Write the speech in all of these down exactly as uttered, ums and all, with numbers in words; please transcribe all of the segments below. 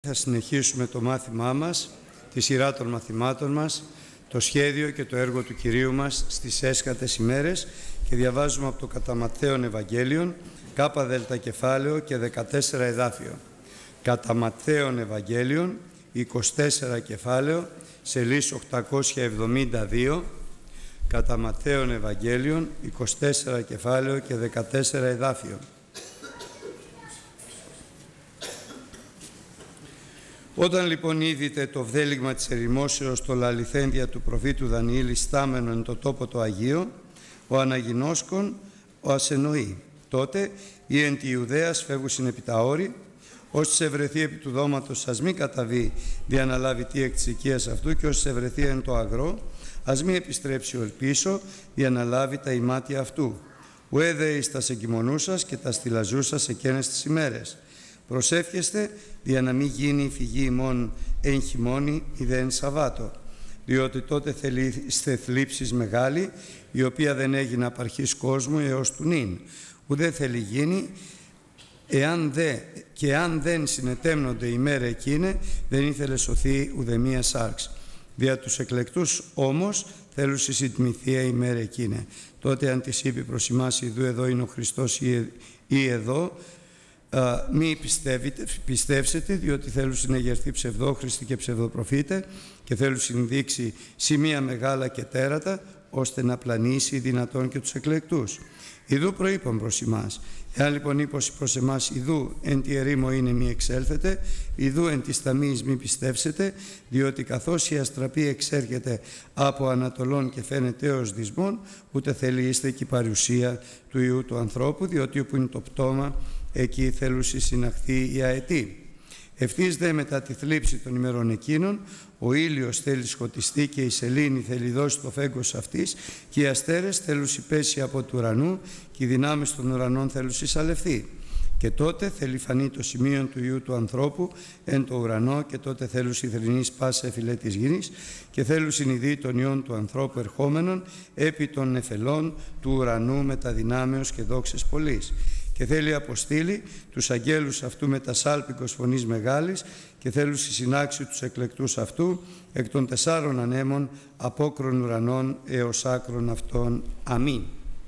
Θα συνεχίσουμε το μάθημά μας, τη σειρά των μαθημάτων μας, το σχέδιο και το έργο του Κυρίου μας στις έσχατες ημέρες και διαβάζουμε από το κατά Ματθαίον Ευαγγέλιον, κάπα δέλτα κεφάλαιο και δεκατέσσερα εδάφιο. Κατά Ματθαίον Ευαγγέλιον, είκοσι τέσσερα κεφάλαιο, σελίς οκτακόσια εβδομήντα δύο, κατά Ματθαίον Ευαγγέλιον, είκοσι τέσσερα κεφάλαιο και δεκατέσσερα εδάφιο. Όταν λοιπόν είδητε το βδέλιγμα της ερημόσεως το λαληθέντια του προφήτου Δανιήλ στάμενο εν το τόπο το Αγίο, ο αναγινώσκον ο ασενοεί. Τότε οι εν τη Ιουδαίας φεύγουσιν επί τα όρη, όσοι ευρεθεί επί του δώματος σας μη καταβεί δια να λάβει τι εκ της οικίας αυτού, και όσοι ευρεθεί εν το αγρό ας μη επιστρέψει ο ελπίσω δια να λάβει τα ημάτια αυτού. Ουέ δε εις τας εγκυμονούσας και τα στυλαζούσας εκένες τις ημέρες. Προσεύχεστε δια να μην γίνει η φυγή ημών εν χειμώνη ή δε εν Σαββάτο, διότι τότε θέληστε θλίψεις μεγάλη, η οποία δεν έγινε απαρχής κόσμου έως του νυν. Ουδέ θέλει γίνει, εάν δε, και αν δεν συνετέμνονται η μέρα εκείνη, δεν ήθελε σωθεί ουδεμία σάρξ. Δια τους εκλεκτούς όμως θέλουν συντμηθεία η μέρα εκείνη. Τότε αν της είπε προς ημάς, ιδού εδώ είναι ο Χριστός ή, ή εδώ, Uh, μη πιστεύσετε, διότι θέλουν συνεγερθεί ψευδόχριστοι και ψευδοπροφήτε και θέλουν συνδείξει σημεία μεγάλα και τέρατα, ώστε να πλανήσει δυνατόν και τους εκλεκτούς. Ιδού προείπαν προς εμάς. Εάν λοιπόν είπωση προς εμάς, ιδού εν τη ερήμο είναι μη εξέλθετε, ιδού εν τη ταμείς μη πιστεύσετε, διότι καθώς η αστραπή εξέρχεται από Ανατολών και φαίνεται έως δυσμών, ούτε θέλει είστε και η παρουσία του Υιού του ανθρώπου, διότι όπου είναι το πτώμα, εκεί θέλουν συναχθεί η αετή. Ευθύς δε μετά τη θλίψη των ημερών εκείνων, ο ήλιος θέλει σκοτιστεί και η σελήνη θέλει δώσει το φέγγος αυτής, και οι αστέρες θέλουν πέσει από του ουρανού και οι δυνάμεις των ουρανών θέλουν συσσαλευθεί. Και τότε θέλει φανεί το σημείο του Υιού του ανθρώπου εν το ουρανό, και τότε θέλουν θρηνείς πάσα εφηλέ της γης, και θέλουν συνειδεί των Υιών του ανθρώπου ερχόμενων επί των νεφελών του ουρανού με τα δυνάμεως και δόξες πολλής. Και θέλει αποστείλει τους αγγέλους αυτού με τα σάλπικος φωνής μεγάλης, και θέλουν συνάξει τους εκλεκτούς αυτού εκ των τεσσάρων ανέμων απόκρων ουρανών έως άκρων αυτών. Αμήν.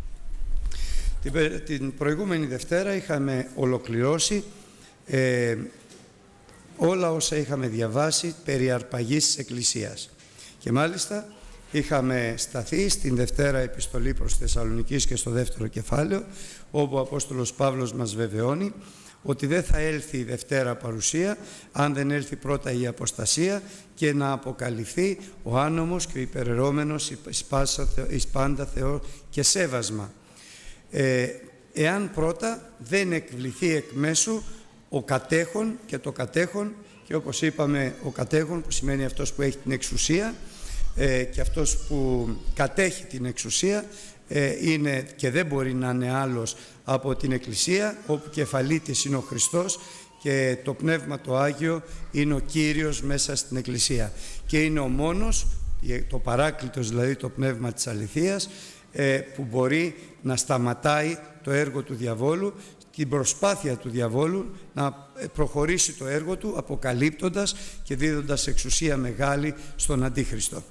Την προηγούμενη Δευτέρα είχαμε ολοκληρώσει ε, όλα όσα είχαμε διαβάσει περί αρπαγής της Εκκλησίας. Και μάλιστα είχαμε σταθεί στην Δευτέρα επιστολή προς Θεσσαλονικής και στο δεύτερο κεφάλαιο, όπου ο Απόστολος Παύλος μας βεβαιώνει ότι δεν θα έλθει η Δευτέρα παρουσία αν δεν έλθει πρώτα η αποστασία και να αποκαλυφθεί ο άνομος και ο υπεραιρώμενος εις πάντα Θεό και σέβασμα. Ε, εάν πρώτα δεν εκβληθεί εκ μέσου ο κατέχον, και το κατέχον, και όπως είπαμε ο κατέχον που σημαίνει αυτός που έχει την εξουσία, ε, και αυτός που κατέχει την εξουσία ε, είναι και δεν μπορεί να είναι άλλος από την Εκκλησία, όπου κεφαλίτης είναι ο Χριστός και το Πνεύμα το Άγιο είναι ο Κύριος μέσα στην Εκκλησία, και είναι ο μόνος, το Παράκλητος δηλαδή, το Πνεύμα της αληθείας, ε, που μπορεί να σταματάει το έργο του διαβόλου, την προσπάθεια του διαβόλου να προχωρήσει το έργο του, αποκαλύπτοντας και δίδοντας εξουσία μεγάλη στον Αντίχριστο.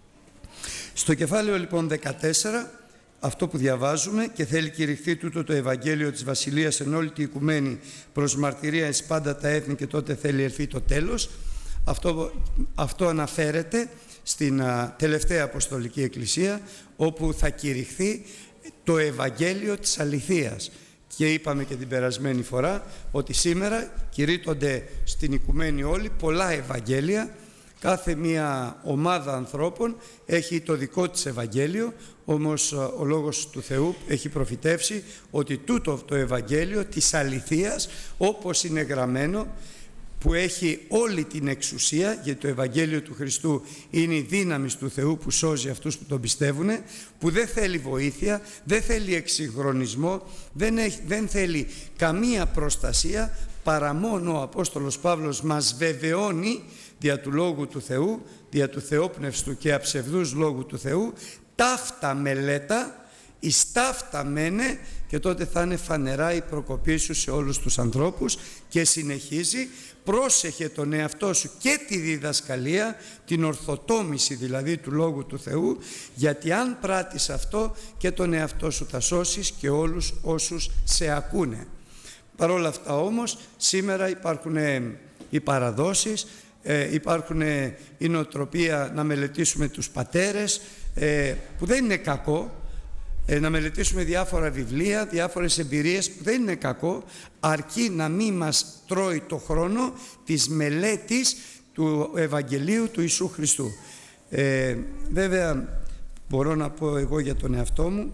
Στο κεφάλαιο λοιπόν δεκατέσσερα, αυτό που διαβάζουμε, και θέλει κηρυχθεί τούτο το Ευαγγέλιο της Βασιλείας εν όλη τη οικουμένη προς μαρτυρία εις πάντα τα έθνη, και τότε θέλει έρθει το τέλος. Αυτό, αυτό αναφέρεται στην α, τελευταία Αποστολική Εκκλησία, όπου θα κηρυχθεί το Ευαγγέλιο της αληθείας. Και είπαμε και την περασμένη φορά ότι σήμερα κηρύττονται στην οικουμένη όλη πολλά Ευαγγέλια. Κάθε μία ομάδα ανθρώπων έχει το δικό της Ευαγγέλιο, όμως ο Λόγος του Θεού έχει προφητεύσει ότι τούτο το Ευαγγέλιο της αληθείας, όπως είναι γραμμένο, που έχει όλη την εξουσία, γιατί το Ευαγγέλιο του Χριστού είναι η δύναμη του Θεού που σώζει αυτούς που τον πιστεύουν, που δεν θέλει βοήθεια, δεν θέλει εξυγχρονισμό, δεν, έχει, δεν θέλει καμία προστασία, παρά μόνο ο Απόστολος Παύλος μας βεβαιώνει δια του Λόγου του Θεού, δια του θεόπνευστου και αψευδούς Λόγου του Θεού, ταύτα μελέτα εις ταύτα μένε, και τότε θα είναι φανερά η προκοπή σου σε όλους τους ανθρώπους. Και συνεχίζει, πρόσεχε τον εαυτό σου και τη διδασκαλία, την ορθοτόμηση δηλαδή του Λόγου του Θεού, γιατί αν πράττεις αυτό και τον εαυτό σου θα σώσεις και όλους όσους σε ακούνε. Παρ' όλα αυτά όμως σήμερα υπάρχουν οι παραδόσεις, ε, υπάρχουν η νοοτροπία να μελετήσουμε τους πατέρες, ε, που δεν είναι κακό, ε, να μελετήσουμε διάφορα βιβλία, διάφορες εμπειρίες, που δεν είναι κακό, αρκεί να μην μας τρώει το χρόνο της μελέτης του Ευαγγελίου του Ιησού Χριστού. Ε, βέβαια μπορώ να πω εγώ για τον εαυτό μου,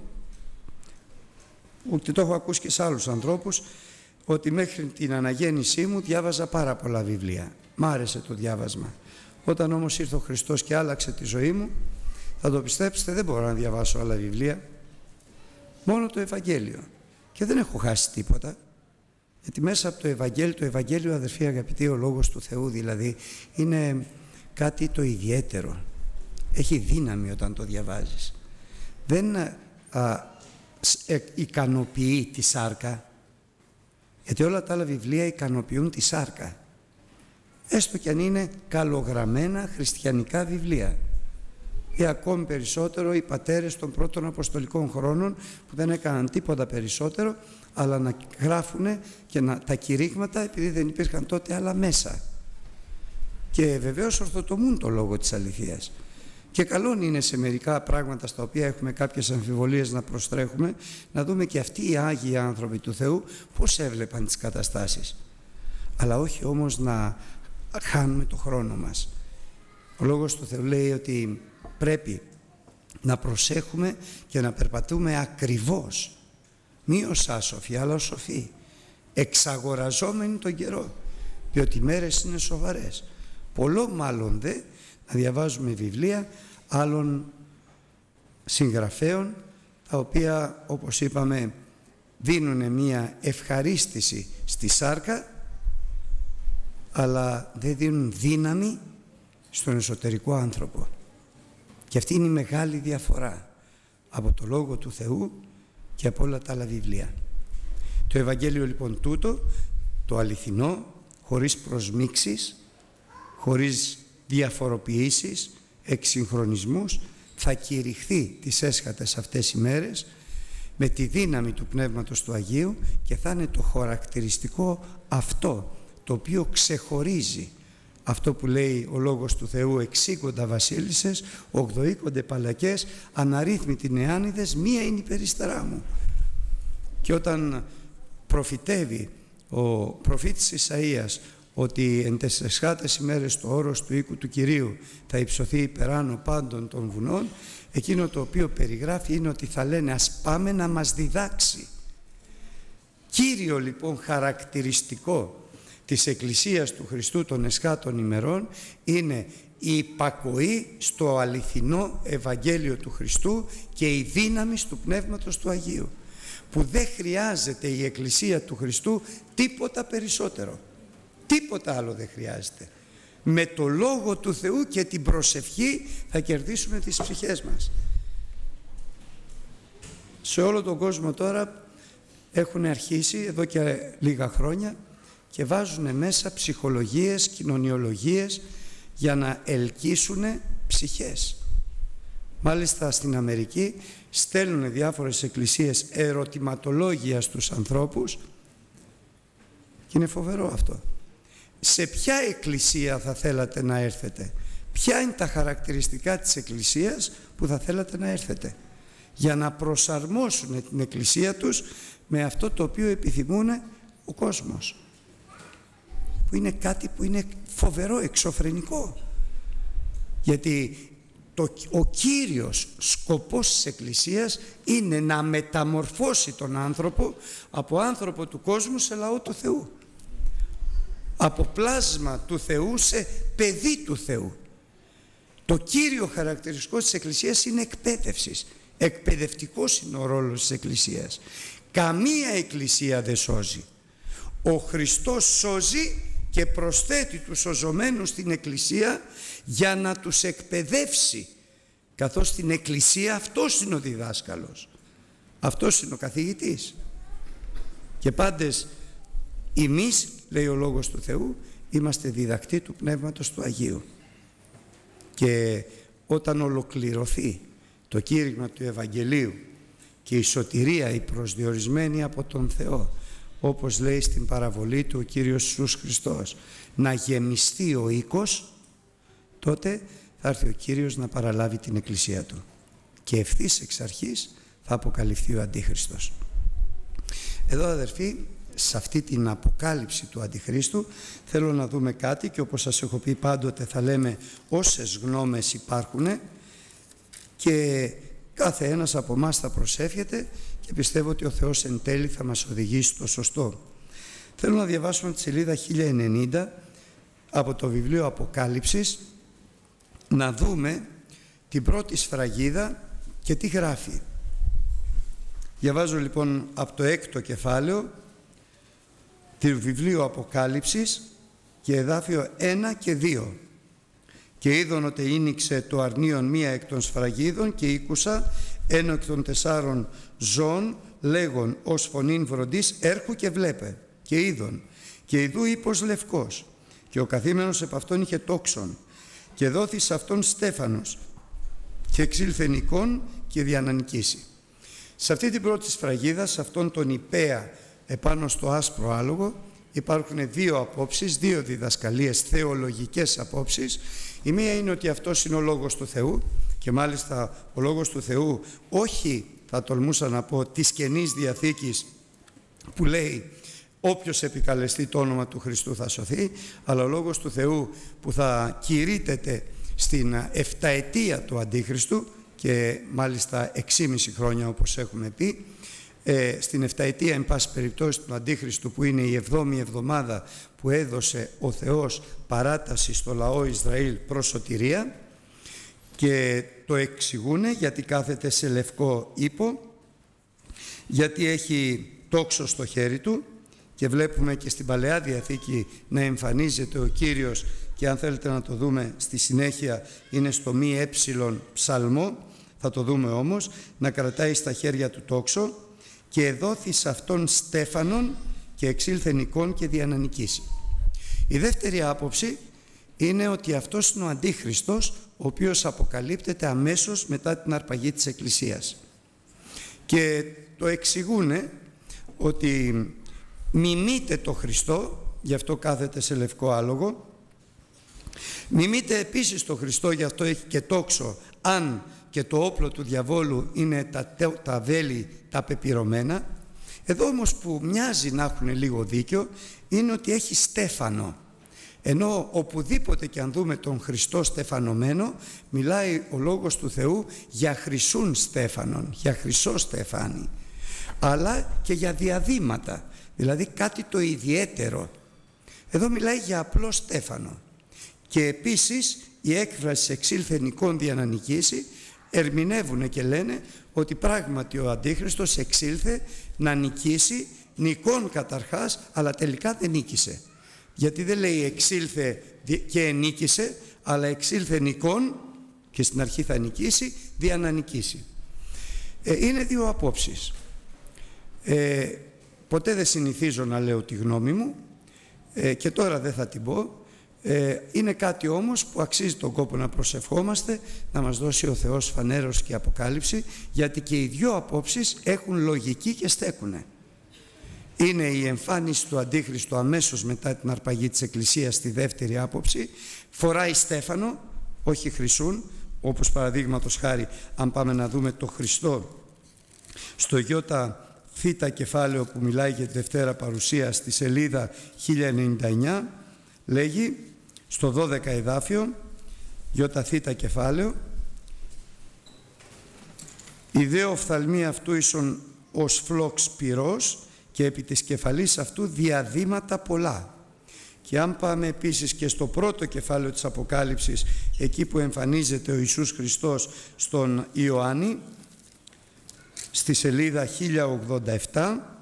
ότι το έχω ακούσει και σε άλλους ανθρώπους, ότι μέχρι την αναγέννησή μου διάβαζα πάρα πολλά βιβλία. Μ' άρεσε το διάβασμα. Όταν όμως ήρθε ο Χριστός και άλλαξε τη ζωή μου, θα το πιστέψετε, δεν μπορώ να διαβάσω άλλα βιβλία, μόνο το Ευαγγέλιο. Και δεν έχω χάσει τίποτα, γιατί μέσα από το Ευαγγέλιο, το Ευαγγέλιο, αδερφοί αγαπητοί, ο Λόγος του Θεού δηλαδή, είναι κάτι το ιδιαίτερο. Έχει δύναμη όταν το διαβάζεις. Δεν α, ε, ικανοποιεί τη σάρκα, γιατί όλα τα άλλα βιβλία ικανοποιούν τη σάρκα, έστω κι αν είναι καλογραμμένα χριστιανικά βιβλία, ή ακόμη περισσότερο οι πατέρες των πρώτων αποστολικών χρόνων, που δεν έκαναν τίποτα περισσότερο αλλά να γράφουν και να, τα κηρύγματα, επειδή δεν υπήρχαν τότε άλλα μέσα, και βεβαίως ορθοτομούν το λόγο της αληθείας. Και καλό είναι σε μερικά πράγματα στα οποία έχουμε κάποιες αμφιβολίες να προστρέχουμε, να δούμε και αυτοί οι Άγιοι άνθρωποι του Θεού πώς έβλεπαν τις καταστάσεις, αλλά όχι όμως να χάνουμε το χρόνο μας. Ο Λόγος του Θεού λέει ότι πρέπει να προσέχουμε και να περπατούμε ακριβώς, μη ως άσοφοι αλλά ως σοφοί, εξαγοραζόμενοι τον καιρό, διότι οι μέρες είναι σοβαρές. Πολλό μάλλον δε να διαβάζουμε βιβλία άλλων συγγραφέων, τα οποία, όπως είπαμε, δίνουν μία ευχαρίστηση στη σάρκα, αλλά δεν δίνουν δύναμη στον εσωτερικό άνθρωπο. Και αυτή είναι η μεγάλη διαφορά από το Λόγο του Θεού και από όλα τα άλλα βιβλία. Το Ευαγγέλιο λοιπόν τούτο, το αληθινό, χωρίς προσμίξεις, χωρίς διαφοροποιήσεις, εξυγχρονισμούς, θα κηρυχθεί τις έσχατες αυτές οι μέρες με τη δύναμη του Πνεύματος του Αγίου, και θα είναι το χαρακτηριστικό αυτό το οποίο ξεχωρίζει αυτό που λέει ο Λόγος του Θεού: εξήκοντα βασίλισσες, ογδοήκοντε παλακές, αναρρύθμιτοι νεάνιδες, μία είναι η περιστερά μου. Και όταν προφητεύει ο προφήτης Ισαΐας ότι εν τες εσχάτες ημέρες το όρος του οίκου του Κυρίου θα υψωθεί υπεράνω πάντων των βουνών, εκείνο το οποίο περιγράφει είναι ότι θα λένε ας πάμε να μας διδάξει. Κύριο λοιπόν χαρακτηριστικό της Εκκλησίας του Χριστού των εσχάτων ημερών είναι η υπακοή στο αληθινό Ευαγγέλιο του Χριστού και η δύναμη του Πνεύματος του Αγίου, που δεν χρειάζεται η Εκκλησία του Χριστού τίποτα περισσότερο. Τίποτα άλλο δεν χρειάζεται. Με το Λόγο του Θεού και την προσευχή θα κερδίσουμε τις ψυχές μας. Σε όλο τον κόσμο τώρα έχουν αρχίσει εδώ και λίγα χρόνια και βάζουν μέσα ψυχολογίες, κοινωνιολογίες για να ελκύσουν ψυχές. Μάλιστα στην Αμερική στέλνουν διάφορες εκκλησίες ερωτηματολόγια στους ανθρώπους, και είναι φοβερό αυτό. Σε ποια εκκλησία θα θέλατε να έρθετε? Ποια είναι τα χαρακτηριστικά της εκκλησίας που θα θέλατε να έρθετε? Για να προσαρμόσουν την εκκλησία τους με αυτό το οποίο επιθυμούν ο κόσμος, που είναι κάτι που είναι φοβερό, εξωφρενικό. Γιατί το, ο κύριος σκοπός της Εκκλησίας είναι να μεταμορφώσει τον άνθρωπο από άνθρωπο του κόσμου σε λαό του Θεού, από πλάσμα του Θεού σε παιδί του Θεού. Το κύριο χαρακτηριστικό της Εκκλησίας είναι εκπαίδευσης. Εκπαιδευτικός είναι ο ρόλος της Εκκλησίας. Καμία εκκλησία δεν σώζει. Ο Χριστός σώζει και προσθέτει τους σωζομένους στην εκκλησία για να τους εκπαιδεύσει, καθώς στην εκκλησία αυτός είναι ο διδάσκαλος. Αυτός είναι ο καθηγητής. Και πάντες εμείς, λέει ο Λόγος του Θεού, είμαστε διδακτοί του Πνεύματος του Αγίου. Και όταν ολοκληρωθεί το κήρυγμα του Ευαγγελίου και η σωτηρία, η προσδιορισμένη από τον Θεό, όπως λέει στην παραβολή του ο Κύριος Ιησούς Χριστός, να γεμιστεί ο οίκος, τότε θα έρθει ο Κύριος να παραλάβει την Εκκλησία Του. Και ευθύς εξ αρχής θα αποκαλυφθεί ο Αντίχριστος. Εδώ, αδερφοί, σε αυτή την αποκάλυψη του Αντιχρίστου θέλω να δούμε κάτι, και όπως σας έχω πει πάντοτε θα λέμε όσες γνώμες υπάρχουν και κάθε ένας από εμάς θα προσεύχεται, και πιστεύω ότι ο Θεός εν τέλει θα μας οδηγήσει στο σωστό. Θέλω να διαβάσουμε τη σελίδα χίλια ενενήντα από το βιβλίο Αποκάλυψης, να δούμε την πρώτη σφραγίδα και τι γράφει. Διαβάζω λοιπόν από το έκτο κεφάλαιο του βιβλίου Αποκάλυψης και εδάφιο ένα και δύο. «Και είδον ότι ήνιξε το αρνίον μία εκ των σφραγίδων και ήκουσα ένα εκ των τεσσάρων ζώων λέγον ως φωνήν βροντής έρχου και βλέπε. Και είδον και ιδού ύπος λευκός και ο καθήμενος επ' αυτόν είχε τόξον και δόθη σε αυτόν στέφανος και εξήλθεν εικόν και διανανικήσει». Σε αυτή την πρώτη σφραγίδα, σε αυτόν τον υπέα επάνω στο άσπρο άλογο, υπάρχουν δύο απόψεις, δύο διδασκαλίες, θεολογικές απόψεις. Η μία είναι ότι αυτός είναι ο Λόγος του Θεού, και μάλιστα ο Λόγος του Θεού, όχι θα τολμούσα να πω της Καινής Διαθήκης που λέει όποιος επικαλεστεί το όνομα του Χριστού θα σωθεί, αλλά ο Λόγος του Θεού που θα κηρύττεται στην εφταετία του Αντίχριστου, και μάλιστα εξήμιση χρόνια όπως έχουμε πει, ε, στην εφταετία εν πάση περιπτώσει του Αντίχριστου, που είναι η εβδόμη εβδομάδα που έδωσε ο Θεός παράταση στο λαό Ισραήλ προς σωτηρία, και το εξηγούνε γιατί κάθεται σε λευκό ύπο, γιατί έχει τόξο στο χέρι του, και βλέπουμε και στην Παλαιά Διαθήκη να εμφανίζεται ο Κύριος, και αν θέλετε να το δούμε στη συνέχεια είναι στο μη έψιλον ψαλμό, θα το δούμε όμως, να κρατάει στα χέρια του τόξο, και εδόθη σε αυτόν στέφανον και εξήλθεν εικόν και διανανικήσει. Η δεύτερη άποψη είναι ότι αυτός είναι ο Αντίχριστος, ο οποίος αποκαλύπτεται αμέσως μετά την αρπαγή της Εκκλησίας. Και το εξηγούνε ότι μιμείται το Χριστό, γι' αυτό κάθεται σε λευκό άλογο, μιμείται επίσης το Χριστό, γι' αυτό έχει και τόξο, αν και το όπλο του διαβόλου είναι τα, τα βέλη τα πεπυρωμένα. Εδώ όμως που μοιάζει να έχουν λίγο δίκιο είναι ότι έχει στέφανο, ενώ οπουδήποτε και αν δούμε τον Χριστό στεφανωμένο, μιλάει ο Λόγος του Θεού για χρυσούν στέφανον, για χρυσό στεφάνι, αλλά και για διαδήματα, δηλαδή κάτι το ιδιαίτερο. Εδώ μιλάει για απλό στέφανο. Και επίσης η έκφραση εξήλθεν εικόν διανανικήσει ερμηνεύουν και λένε ότι πράγματι ο Αντίχριστος εξήλθε να νικήσει, νικών καταρχάς, αλλά τελικά δεν νίκησε. Γιατί δεν λέει εξήλθε και νίκησε, αλλά εξήλθε νικών, και στην αρχή θα νικήσει, δια να νικήσει. Ε, είναι δύο απόψεις. Ε, ποτέ δεν συνηθίζω να λέω τη γνώμη μου, ε, και τώρα δεν θα την πω. Ε, είναι κάτι όμως που αξίζει τον κόπο να προσευχόμαστε, να μας δώσει ο Θεός φανέρωση και αποκάλυψη, γιατί και οι δυο απόψεις έχουν λογική και στέκουνε. Είναι η εμφάνιση του Αντίχριστου αμέσως μετά την αρπαγή της Εκκλησίας στη δεύτερη άποψη, φοράει στέφανο, όχι χρυσούν, όπως παραδείγματος χάρη αν πάμε να δούμε το Χριστό στο γιώτα θήτα κεφάλαιο που μιλάει για τη Δευτέρα Παρουσία στη σελίδα χίλια ενενήντα εννιά, λέγει στο δώδεκα εδάφιο, γιώτα θήτα κεφάλαιο, «Η δε οφθαλμή αυτού ίσον ως φλόξ πυρός και επί της κεφαλής αυτού διαδήματα πολλά». Και αν πάμε επίσης και στο πρώτο κεφάλαιο της Αποκάλυψης, εκεί που εμφανίζεται ο Ιησούς Χριστός στον Ιωάννη, στη σελίδα χίλια ογδόντα επτά,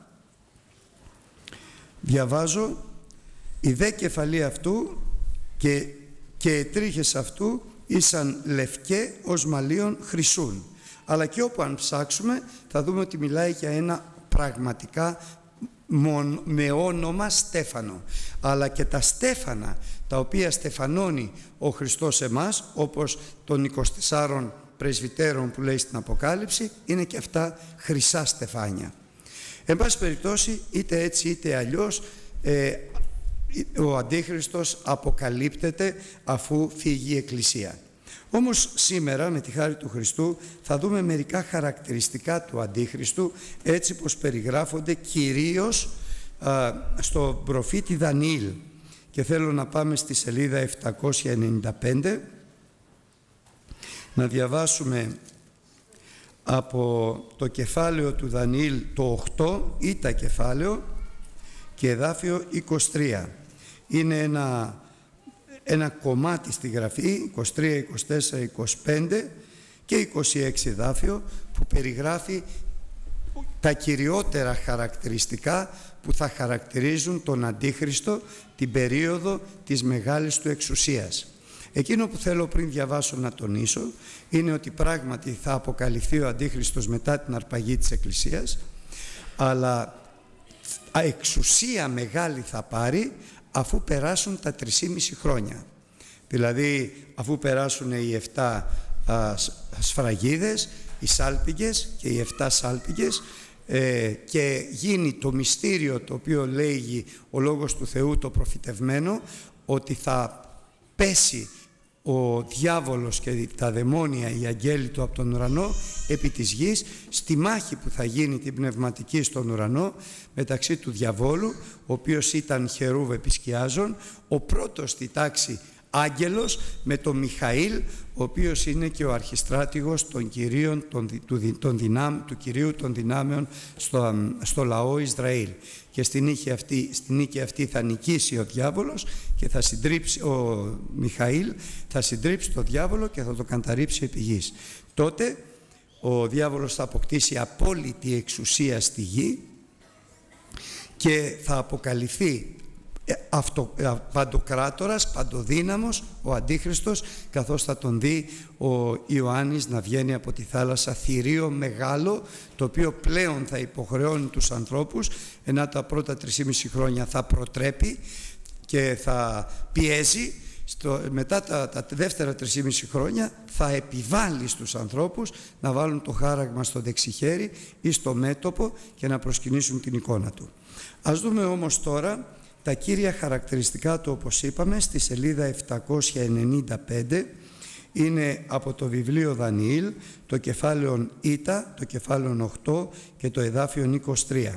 διαβάζω «Η δε κεφαλή αυτού και, και οι τρίχες αυτού ήσαν λευκέ ως μαλλίων χρυσούν». Αλλά και όπου αν ψάξουμε θα δούμε ότι μιλάει για ένα πραγματικά με όνομα Στέφανο. Αλλά και τα στέφανα τα οποία στεφανώνει ο Χριστός εμάς, όπως των είκοσι τεσσάρων πρεσβυτέρων που λέει στην Αποκάλυψη, είναι και αυτά χρυσά στεφάνια. Εν πάση περιπτώσει, είτε έτσι είτε αλλιώς, ε, ο Αντίχριστος αποκαλύπτεται αφού φύγει η Εκκλησία. Όμως σήμερα, με τη χάρη του Χριστού, θα δούμε μερικά χαρακτηριστικά του Αντίχριστου, έτσι πως περιγράφονται κυρίως α, στο προφήτη Δανιήλ. Και θέλω να πάμε στη σελίδα επτακόσια ενενήντα πέντε, να διαβάσουμε από το κεφάλαιο του Δανιήλ το οκτώ, ήτα κεφάλαιο, και εδάφιο είκοσι τρία. Είναι ένα, ένα κομμάτι στη γραφή, είκοσι τρία, είκοσι τέσσερα, είκοσι πέντε και είκοσι έξι εδάφιο, που περιγράφει τα κυριότερα χαρακτηριστικά που θα χαρακτηρίζουν τον Αντίχριστο την περίοδο της μεγάλης του εξουσίας. Εκείνο που θέλω πριν διαβάσω να τονίσω είναι ότι πράγματι θα αποκαλυφθεί ο Αντίχριστος μετά την αρπαγή της Εκκλησίας, αλλά εξουσία μεγάλη θα πάρει αφού περάσουν τα τρεισήμισι χρόνια. Δηλαδή αφού περάσουν οι εφτά α, σφραγίδες, οι σάλπιγγες και οι εφτά σάλπιγγες, ε, και γίνει το μυστήριο το οποίο λέγει ο Λόγος του Θεού το προφητευμένο, ότι θα πέσει ο διάβολος και τα δαιμόνια, οι αγγέλοι του από τον ουρανό επί της γης, στη μάχη που θα γίνει την πνευματική στον ουρανό μεταξύ του διαβόλου, ο οποίος ήταν χερούβ επισκιάζων, ο πρώτος στη τάξη άγγελος, με τον Μιχαήλ, ο οποίος είναι και ο αρχιστράτηγος των κυρίων, των, του, των δυνάμ, του Κυρίου των δυνάμεων στο, στο λαό Ισραήλ. Και στην νίκη αυτή, στην νίκη αυτή θα νικήσει ο διάβολος και θα συντρίψει, ο Μιχαήλ θα συντρίψει το διάβολο και θα το κανταρρίψει επί γης. Τότε ο διάβολος θα αποκτήσει απόλυτη εξουσία στη γη και θα αποκαλυφθεί αυτο, παντοκράτορας, παντοδύναμος, ο Αντίχριστος, καθώς θα τον δει ο Ιωάννης να βγαίνει από τη θάλασσα θηρίο μεγάλο, το οποίο πλέον θα υποχρεώνει τους ανθρώπους, ενώ τα πρώτα τρισήμισι χρόνια θα προτρέπει και θα πιέζει. Στο, μετά τα, τα δεύτερα τρισήμισι χρόνια θα επιβάλλει στους ανθρώπους να βάλουν το χάραγμα στο δεξιχέρι ή στο μέτωπο και να προσκυνήσουν την εικόνα του. Ας δούμε όμως τώρα τα κύρια χαρακτηριστικά του, όπως είπαμε, στη σελίδα επτακόσια ενενήντα πέντε. Είναι από το βιβλίο Δανιήλ, το κεφάλαιο ήτα, το κεφάλαιο οκτώ και το εδάφιο είκοσι τρία.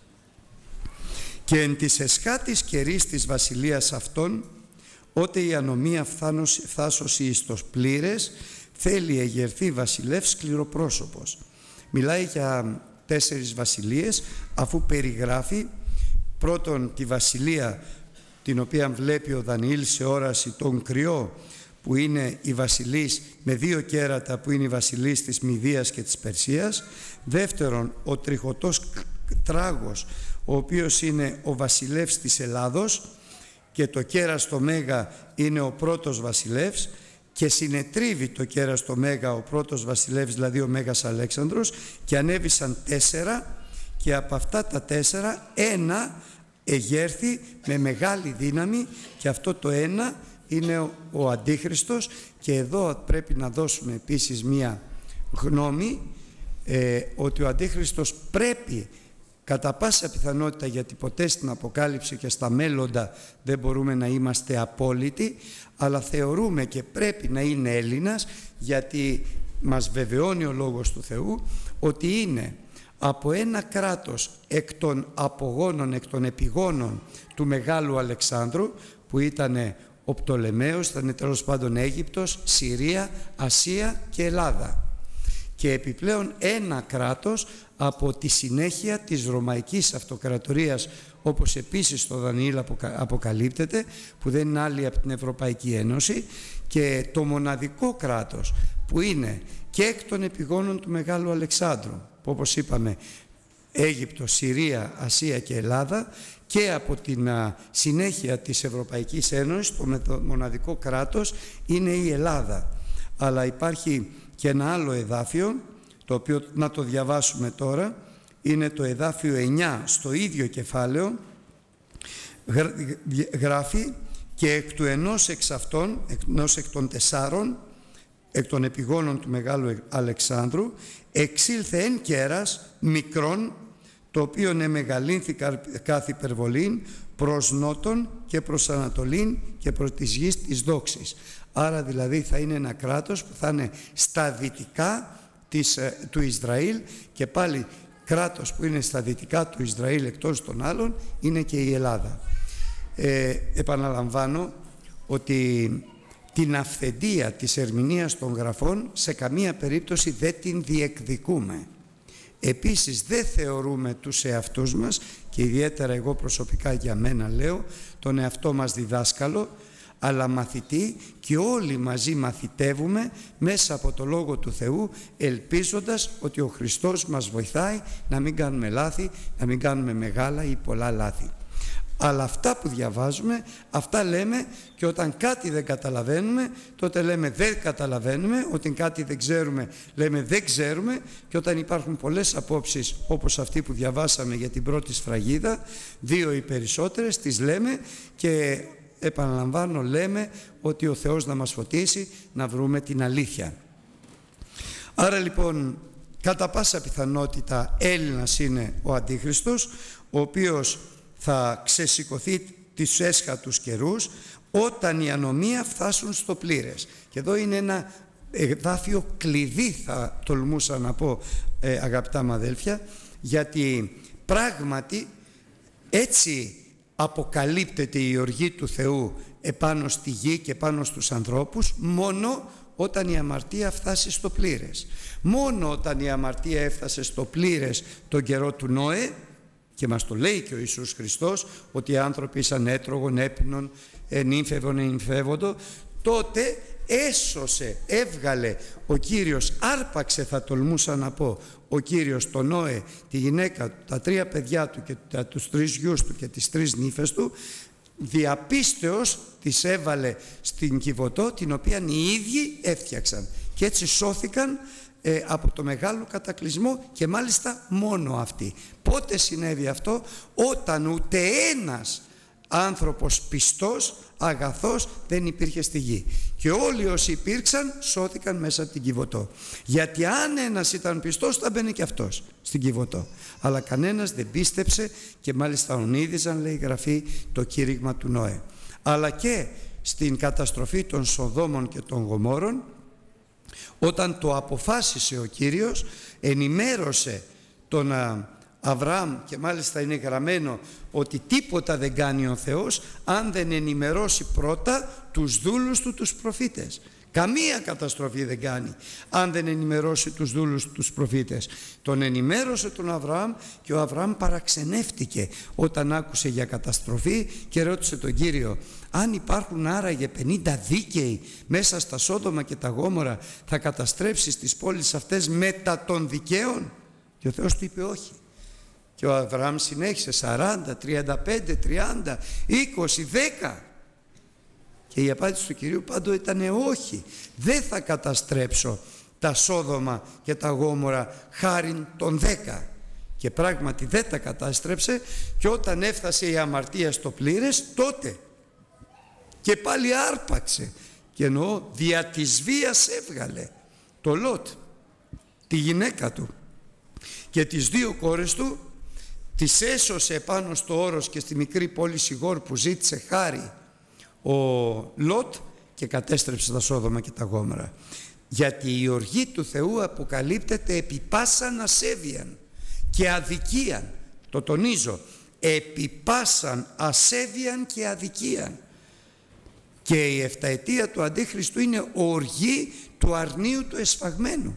«Και εν της εσχάτης καιρής της βασιλείας αυτών, ότε η ανομία φθάσωση εις τος πλήρες, θέλει εγερθεί βασιλεύς σκληροπρόσωπος». Μιλάει για τέσσερις βασιλείες, αφού περιγράφει πρώτον τη βασιλεία την οποία βλέπει ο Δανιήλ σε όραση, τον κρυό, που είναι η βασιλής με δύο κέρατα, που είναι η βασιλής της Μηδίας και της Περσίας. Δεύτερον, ο τριχωτός τράγος, ο οποίος είναι ο βασιλεύς της Ελλάδος, και το κέρας το Μέγα είναι ο πρώτος βασιλεύς, και συνετρίβει το κέρας το Μέγα ο πρώτος βασιλεύς, δηλαδή ο Μέγας Αλέξανδρος, και ανέβησαν τέσσερα, και από αυτά τα τέσσερα ένα εγέρθη με μεγάλη δύναμη, και αυτό το ένα είναι ο, ο Αντίχριστος. Και εδώ πρέπει να δώσουμε επίσης μία γνώμη, ε, ότι ο Αντίχριστος πρέπει κατά πάσα πιθανότητα, γιατί ποτέ στην Αποκάλυψη και στα μέλλοντα δεν μπορούμε να είμαστε απόλυτοι, αλλά θεωρούμε και πρέπει να είναι Έλληνας, γιατί μας βεβαιώνει ο Λόγος του Θεού ότι είναι από ένα κράτος εκ των απογόνων, εκ των επιγόνων του Μεγάλου Αλεξάνδρου, που ήταν ο Πτολεμαίος, ήταν τέλος πάντων Αίγυπτος, Συρία, Ασία και Ελλάδα. Και επιπλέον ένα κράτος από τη συνέχεια της Ρωμαϊκής Αυτοκρατορίας, όπως επίσης το Δανιήλ αποκαλύπτεται, που δεν είναι άλλη από την Ευρωπαϊκή Ένωση, και το μοναδικό κράτος που είναι και εκ των επιγόνων του Μεγάλου Αλεξάνδρου, που όπως είπαμε Αίγυπτος, Συρία, Ασία και Ελλάδα, και από την α, συνέχεια της Ευρωπαϊκής Ένωσης το μοναδικό κράτος είναι η Ελλάδα. Αλλά υπάρχει και ένα άλλο εδάφιο, το οποίο να το διαβάσουμε τώρα, είναι το εδάφιο εννιά στο ίδιο κεφάλαιο, γράφει «Και εκ του ενός εξ αυτών, ενός εκ των τεσσάρων, εκ των επιγόνων του Μεγάλου Αλεξάνδρου, εξήλθε εν κέρας μικρόν, το οποίον εμεγαλύνθη κάθε υπερβολήν, προς νότον και προς ανατολήν και προς της γης της δόξης». Άρα δηλαδή θα είναι ένα κράτος που θα είναι στα δυτικά της, του Ισραήλ, και πάλι κράτος που είναι στα δυτικά του Ισραήλ εκτός των άλλων είναι και η Ελλάδα. Ε, επαναλαμβάνω ότι την αυθεντία της ερμηνείας των γραφών σε καμία περίπτωση δεν την διεκδικούμε. Επίσης δεν θεωρούμε τους εαυτούς μας, και ιδιαίτερα εγώ προσωπικά για μένα λέω, τον εαυτό μας διδάσκαλο, αλλά μαθητή, και όλοι μαζί μαθητεύουμε μέσα από το Λόγο του Θεού, ελπίζοντας ότι ο Χριστός μας βοηθάει να μην κάνουμε λάθη, να μην κάνουμε μεγάλα ή πολλά λάθη. Αλλά αυτά που διαβάζουμε, αυτά λέμε, και όταν κάτι δεν καταλαβαίνουμε, τότε λέμε δεν καταλαβαίνουμε, όταν κάτι δεν ξέρουμε, λέμε δεν ξέρουμε, και όταν υπάρχουν πολλές απόψεις, όπως αυτή που διαβάσαμε για την πρώτη σφραγίδα, δύο ή περισσότερες, τις λέμε, και επαναλαμβάνω, λέμε ότι ο Θεός να μας φωτίσει να βρούμε την αλήθεια. Άρα λοιπόν, κατά πάσα πιθανότητα Έλληνας είναι ο Αντίχριστος, ο οποίος θα ξεσηκωθεί τις έσχατους καιρούς όταν οι ανομία φτάσουν στο πλήρες. Και εδώ είναι ένα εδάφιο κλειδί, θα τολμούσα να πω, ε, αγαπητά μου αδέλφια, γιατί πράγματι έτσι αποκαλύπτεται η οργή του Θεού επάνω στη γη και πάνω στους ανθρώπους, μόνο όταν η αμαρτία φτάσει στο πλήρες. Μόνο όταν η αμαρτία έφτασε στο πλήρες τον καιρό του Νόε, και μας το λέει και ο Ιησούς Χριστός, ότι οι άνθρωποι ήσαν έτρογον, έπινον, ενήμφευον, ενήμφευοντο, τότε έσωσε, έβγαλε ο Κύριος, άρπαξε, θα τολμούσα να πω, ο Κύριος τον Νόε, τη γυναίκα του, τα τρία παιδιά του και τους τρεις γιους του και τις τρεις νύφες του, διαπίστεως τις έβαλε στην Κιβωτό, την οποία οι ίδιοι έφτιαξαν, και έτσι σώθηκαν ε, από το μεγάλο κατακλυσμό, και μάλιστα μόνο αυτοί. Πότε συνέβη αυτό? Όταν ούτε ένας άνθρωπος πιστός, αγαθός δεν υπήρχε στη γη, και όλοι όσοι υπήρξαν σώθηκαν μέσα από την Κιβωτό. Γιατί αν ένας ήταν πιστός θα μπαίνει και αυτός στην Κιβωτό, αλλά κανένας δεν πίστεψε, και μάλιστα ονείδιζαν, λέει η Γραφή, το κήρυγμα του Νόε. Αλλά και στην καταστροφή των Σοδόμων και των Γομόρων, όταν το αποφάσισε ο Κύριος, ενημέρωσε τον Αβραάμ, και μάλιστα είναι γραμμένο ότι τίποτα δεν κάνει ο Θεός αν δεν ενημερώσει πρώτα τους δούλους του, τους προφήτες. Καμία καταστροφή δεν κάνει αν δεν ενημερώσει τους δούλους του, τους προφήτες. Τον ενημέρωσε τον Αβραάμ, και ο Αβραάμ παραξενεύτηκε όταν άκουσε για καταστροφή και ρώτησε τον Κύριο, αν υπάρχουν άραγε πενήντα δίκαιοι μέσα στα Σόδομα και τα Γόμορα, θα καταστρέψεις τις πόλεις αυτές μετά των δικαίων? Και ο Θεός του είπε όχι. Και ο Αβραάμ συνέχισε σαράντα, τριάντα πέντε, τριάντα, είκοσι, δέκα. Και η απάντηση του Κυρίου πάντοτε ήταν όχι, δεν θα καταστρέψω τα Σόδομα και τα Γόμορα χάριν των δέκα. Και πράγματι δεν τα κατάστρεψε, και όταν έφτασε η αμαρτία στο πλήρες, τότε και πάλι άρπαξε, και εννοώ δια της βίας έβγαλε το Λότ, τη γυναίκα του, και τις δύο κόρες του τις έσωσε πάνω στο όρος και στη μικρή πόλη Σιγόρ που ζήτησε χάρη ο Λότ, και κατέστρεψε τα Σόδομα και τα Γόμορα. Γιατί η οργή του Θεού αποκαλύπτεται επί πάσαν ασέβειαν και αδικίαν. Το τονίζω, επί πάσαν ασέβειαν και αδικίαν. Και η εφταετία του Αντίχριστου είναι οργή του αρνίου του εσφαγμένου.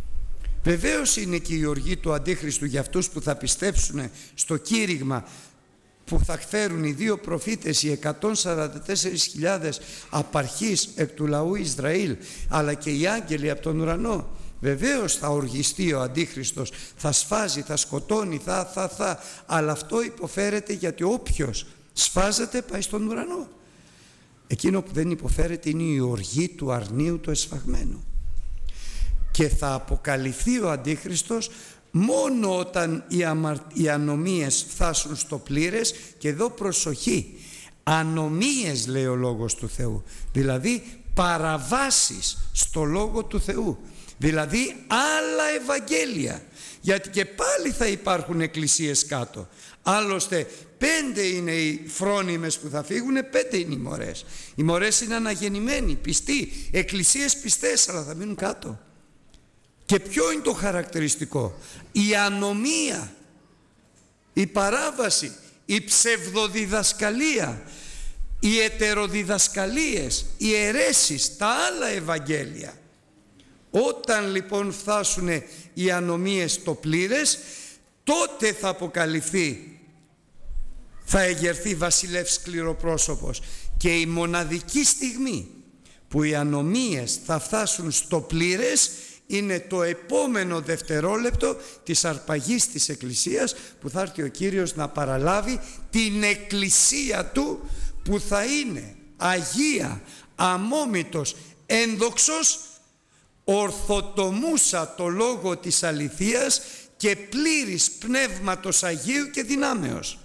Βεβαίως είναι και η οργή του Αντίχριστου για αυτούς που θα πιστέψουν στο κήρυγμα που θα φέρουν οι δύο προφήτες, οι εκατόν σαράντα τέσσερις χιλιάδες απαρχής εκ του λαού Ισραήλ, αλλά και οι άγγελοι από τον ουρανό. Βεβαίως θα οργιστεί ο Αντίχριστος, θα σφάζει, θα σκοτώνει, θα, θα, θα, αλλά αυτό υποφέρεται, γιατί όποιος σφάζεται πάει στον ουρανό. Εκείνο που δεν υποφέρεται είναι η οργή του αρνίου του εσφαγμένου. και θα αποκαλυφθεί ο Αντίχριστος μόνο όταν οι, αμαρ... οι ανομίες φτάσουν στο πλήρες. Και εδώ προσοχή, ανομίες λέει ο Λόγος του Θεού, δηλαδή παραβάσεις στο Λόγο του Θεού, δηλαδή άλλα Ευαγγέλια, γιατί και πάλι θα υπάρχουν εκκλησίες κάτω. Άλλωστε πέντε είναι οι φρόνιμες που θα φύγουν, πέντε είναι οι μωρές. Οι μωρές είναι αναγεννημένοι, πιστοί, εκκλησίες πιστές, αλλά θα μείνουν κάτω. Και ποιο είναι το χαρακτηριστικό? Η ανομία, η παράβαση, η ψευδοδιδασκαλία, οι ετεροδιδασκαλίες, οι αιρέσεις, τα άλλα Ευαγγέλια. Όταν λοιπόν φτάσουν οι ανομίες στο πλήρες, τότε θα αποκαλυφθεί, θα εγερθεί βασιλεύς σκληροπρόσωπος. Και η μοναδική στιγμή που οι ανομίες θα φτάσουν στο πλήρες είναι το επόμενο δευτερόλεπτο της αρπαγής της Εκκλησίας, που θα έρθει ο Κύριος να παραλάβει την Εκκλησία Του, που θα είναι αγία, αμόμητος, ένδοξος, ορθοτομούσα το λόγο της αληθείας και πλήρης πνεύματος Αγίου και δυνάμεως.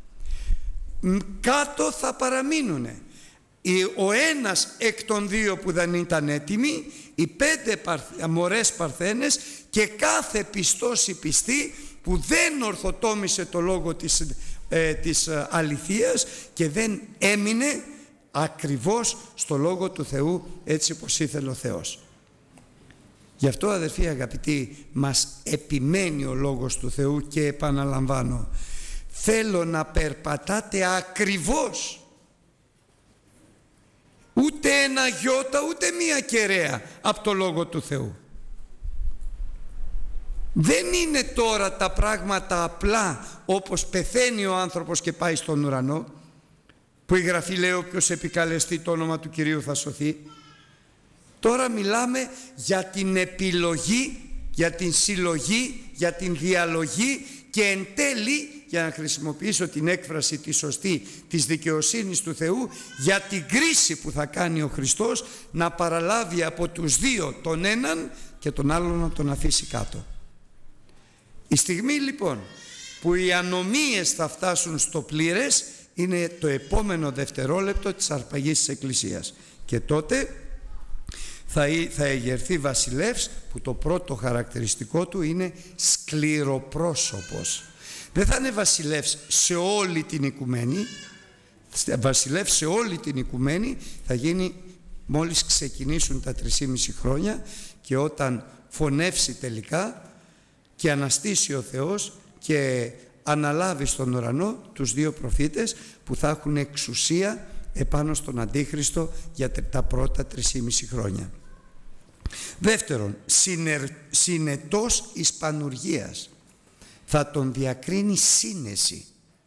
Κάτω θα παραμείνουνε ο ένας εκ των δύο που δεν ήταν έτοιμοι, οι πέντε μωρές παρθένες και κάθε πιστός ή πιστή που δεν ορθοτόμησε το λόγο της, ε, της αληθείας και δεν έμεινε ακριβώς στο λόγο του Θεού έτσι όπως ήθελε ο Θεός. Γι' αυτό, αδερφοί αγαπητοί, μας επιμένει ο Λόγος του Θεού και επαναλαμβάνω, θέλω να περπατάτε ακριβώς, ούτε ένα γιώτα ούτε μία κεραία από το Λόγο του Θεού. Δεν είναι τώρα τα πράγματα απλά όπως πεθαίνει ο άνθρωπος και πάει στον ουρανό, που η Γραφή λέει όποιος επικαλεστεί το όνομα του Κυρίου θα σωθεί. Τώρα μιλάμε για την επιλογή, για την συλλογή, για την διαλογή και εν τέλει, για να χρησιμοποιήσω την έκφραση τη σωστή της δικαιοσύνης του Θεού, για την κρίση που θα κάνει ο Χριστός, να παραλάβει από τους δύο τον έναν και τον άλλον να τον αφήσει κάτω. Η στιγμή λοιπόν που οι ανομίες θα φτάσουν στο πλήρες είναι το επόμενο δευτερόλεπτο της αρπαγής της Εκκλησίας, και τότε θα, θα εγερθεί βασιλεύς που το πρώτο χαρακτηριστικό του είναι σκληροπρόσωπος. Δεν θα είναι βασιλεύς σε όλη την οικουμένη, βασιλεύς σε όλη την οικουμένη θα γίνει μόλις ξεκινήσουν τα τρισήμιση χρόνια και όταν φωνεύσει τελικά και αναστήσει ο Θεός και αναλάβει στον ουρανό τους δύο προφήτες που θα έχουν εξουσία επάνω στον Αντίχριστο για τα πρώτα τρισήμιση χρόνια. Δεύτερον, συνερ, συνετός εις πανουργίας. Θα τον διακρίνει σύνεση.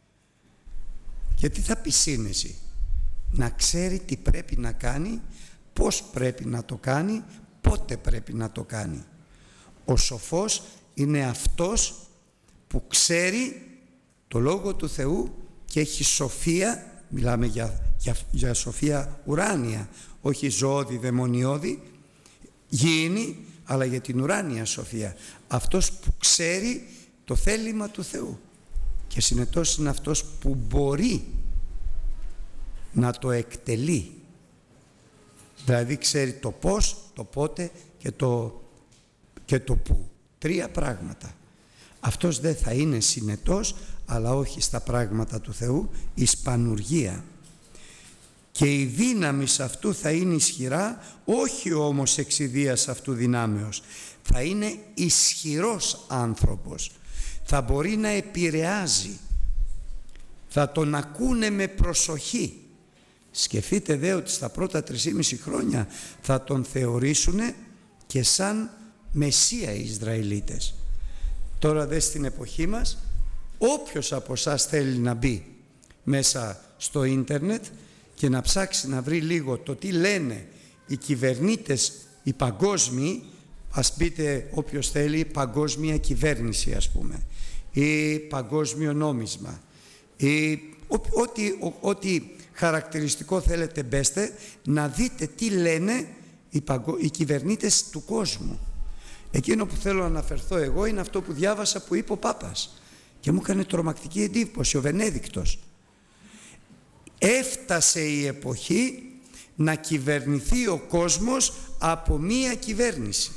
Και τι θα πει σύνεση? Να ξέρει τι πρέπει να κάνει, πώς πρέπει να το κάνει, πότε πρέπει να το κάνει. Ο σοφός είναι αυτός που ξέρει το Λόγο του Θεού και έχει σοφία, μιλάμε για, για, για σοφία ουράνια, όχι ζωώδη, δαιμονιώδη, γήινη, αλλά για την ουράνια σοφία. Αυτός που ξέρει το θέλημα του Θεού και συνετός είναι αυτός που μπορεί να το εκτελεί. Δηλαδή ξέρει το πώς, το πότε και το, και το πού. Τρία πράγματα. Αυτός δεν θα είναι συνετός, αλλά όχι στα πράγματα του Θεού, εις πανουργία. Και η δύναμη σε αυτού θα είναι ισχυρά, όχι όμως εξιδίας αυτού δυνάμεως. Θα είναι ισχυρός άνθρωπος. Θα μπορεί να επηρεάζει. Θα τον ακούνε με προσοχή. Σκεφτείτε δε ότι στα πρώτα τρισήμιση χρόνια θα τον θεωρήσουν και σαν Μεσσία οι Ισραηλίτες. Τώρα δε στην εποχή μας, όποιος από εσάς θέλει να μπει μέσα στο ίντερνετ και να ψάξει να βρει λίγο το τι λένε οι κυβερνήτες, οι παγκόσμιοι, ας πείτε όποιος θέλει παγκόσμια κυβέρνηση ας πούμε, ή παγκόσμιο νόμισμα, ή ό,τι, ό,τι χαρακτηριστικό θέλετε μπέστε, να δείτε τι λένε οι, παγκο, οι κυβερνήτες του κόσμου. Εκείνο που θέλω να αναφερθώ εγώ είναι αυτό που διάβασα που είπε ο Πάπας και μου έκανε τρομακτική εντύπωση, ο Βενέδικτος. Έφτασε η εποχή να κυβερνηθεί ο κόσμος από μία κυβέρνηση.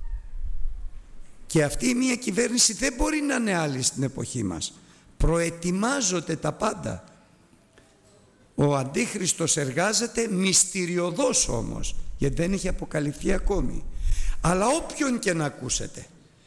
Και αυτή η μία κυβέρνηση δεν μπορεί να είναι άλλη στην εποχή μας. Προετοιμάζονται τα πάντα. Ο Αντίχριστος εργάζεται μυστηριωδώς όμως, γιατί δεν έχει αποκαλυφθεί ακόμη. Αλλά όποιον και να ακούσετε,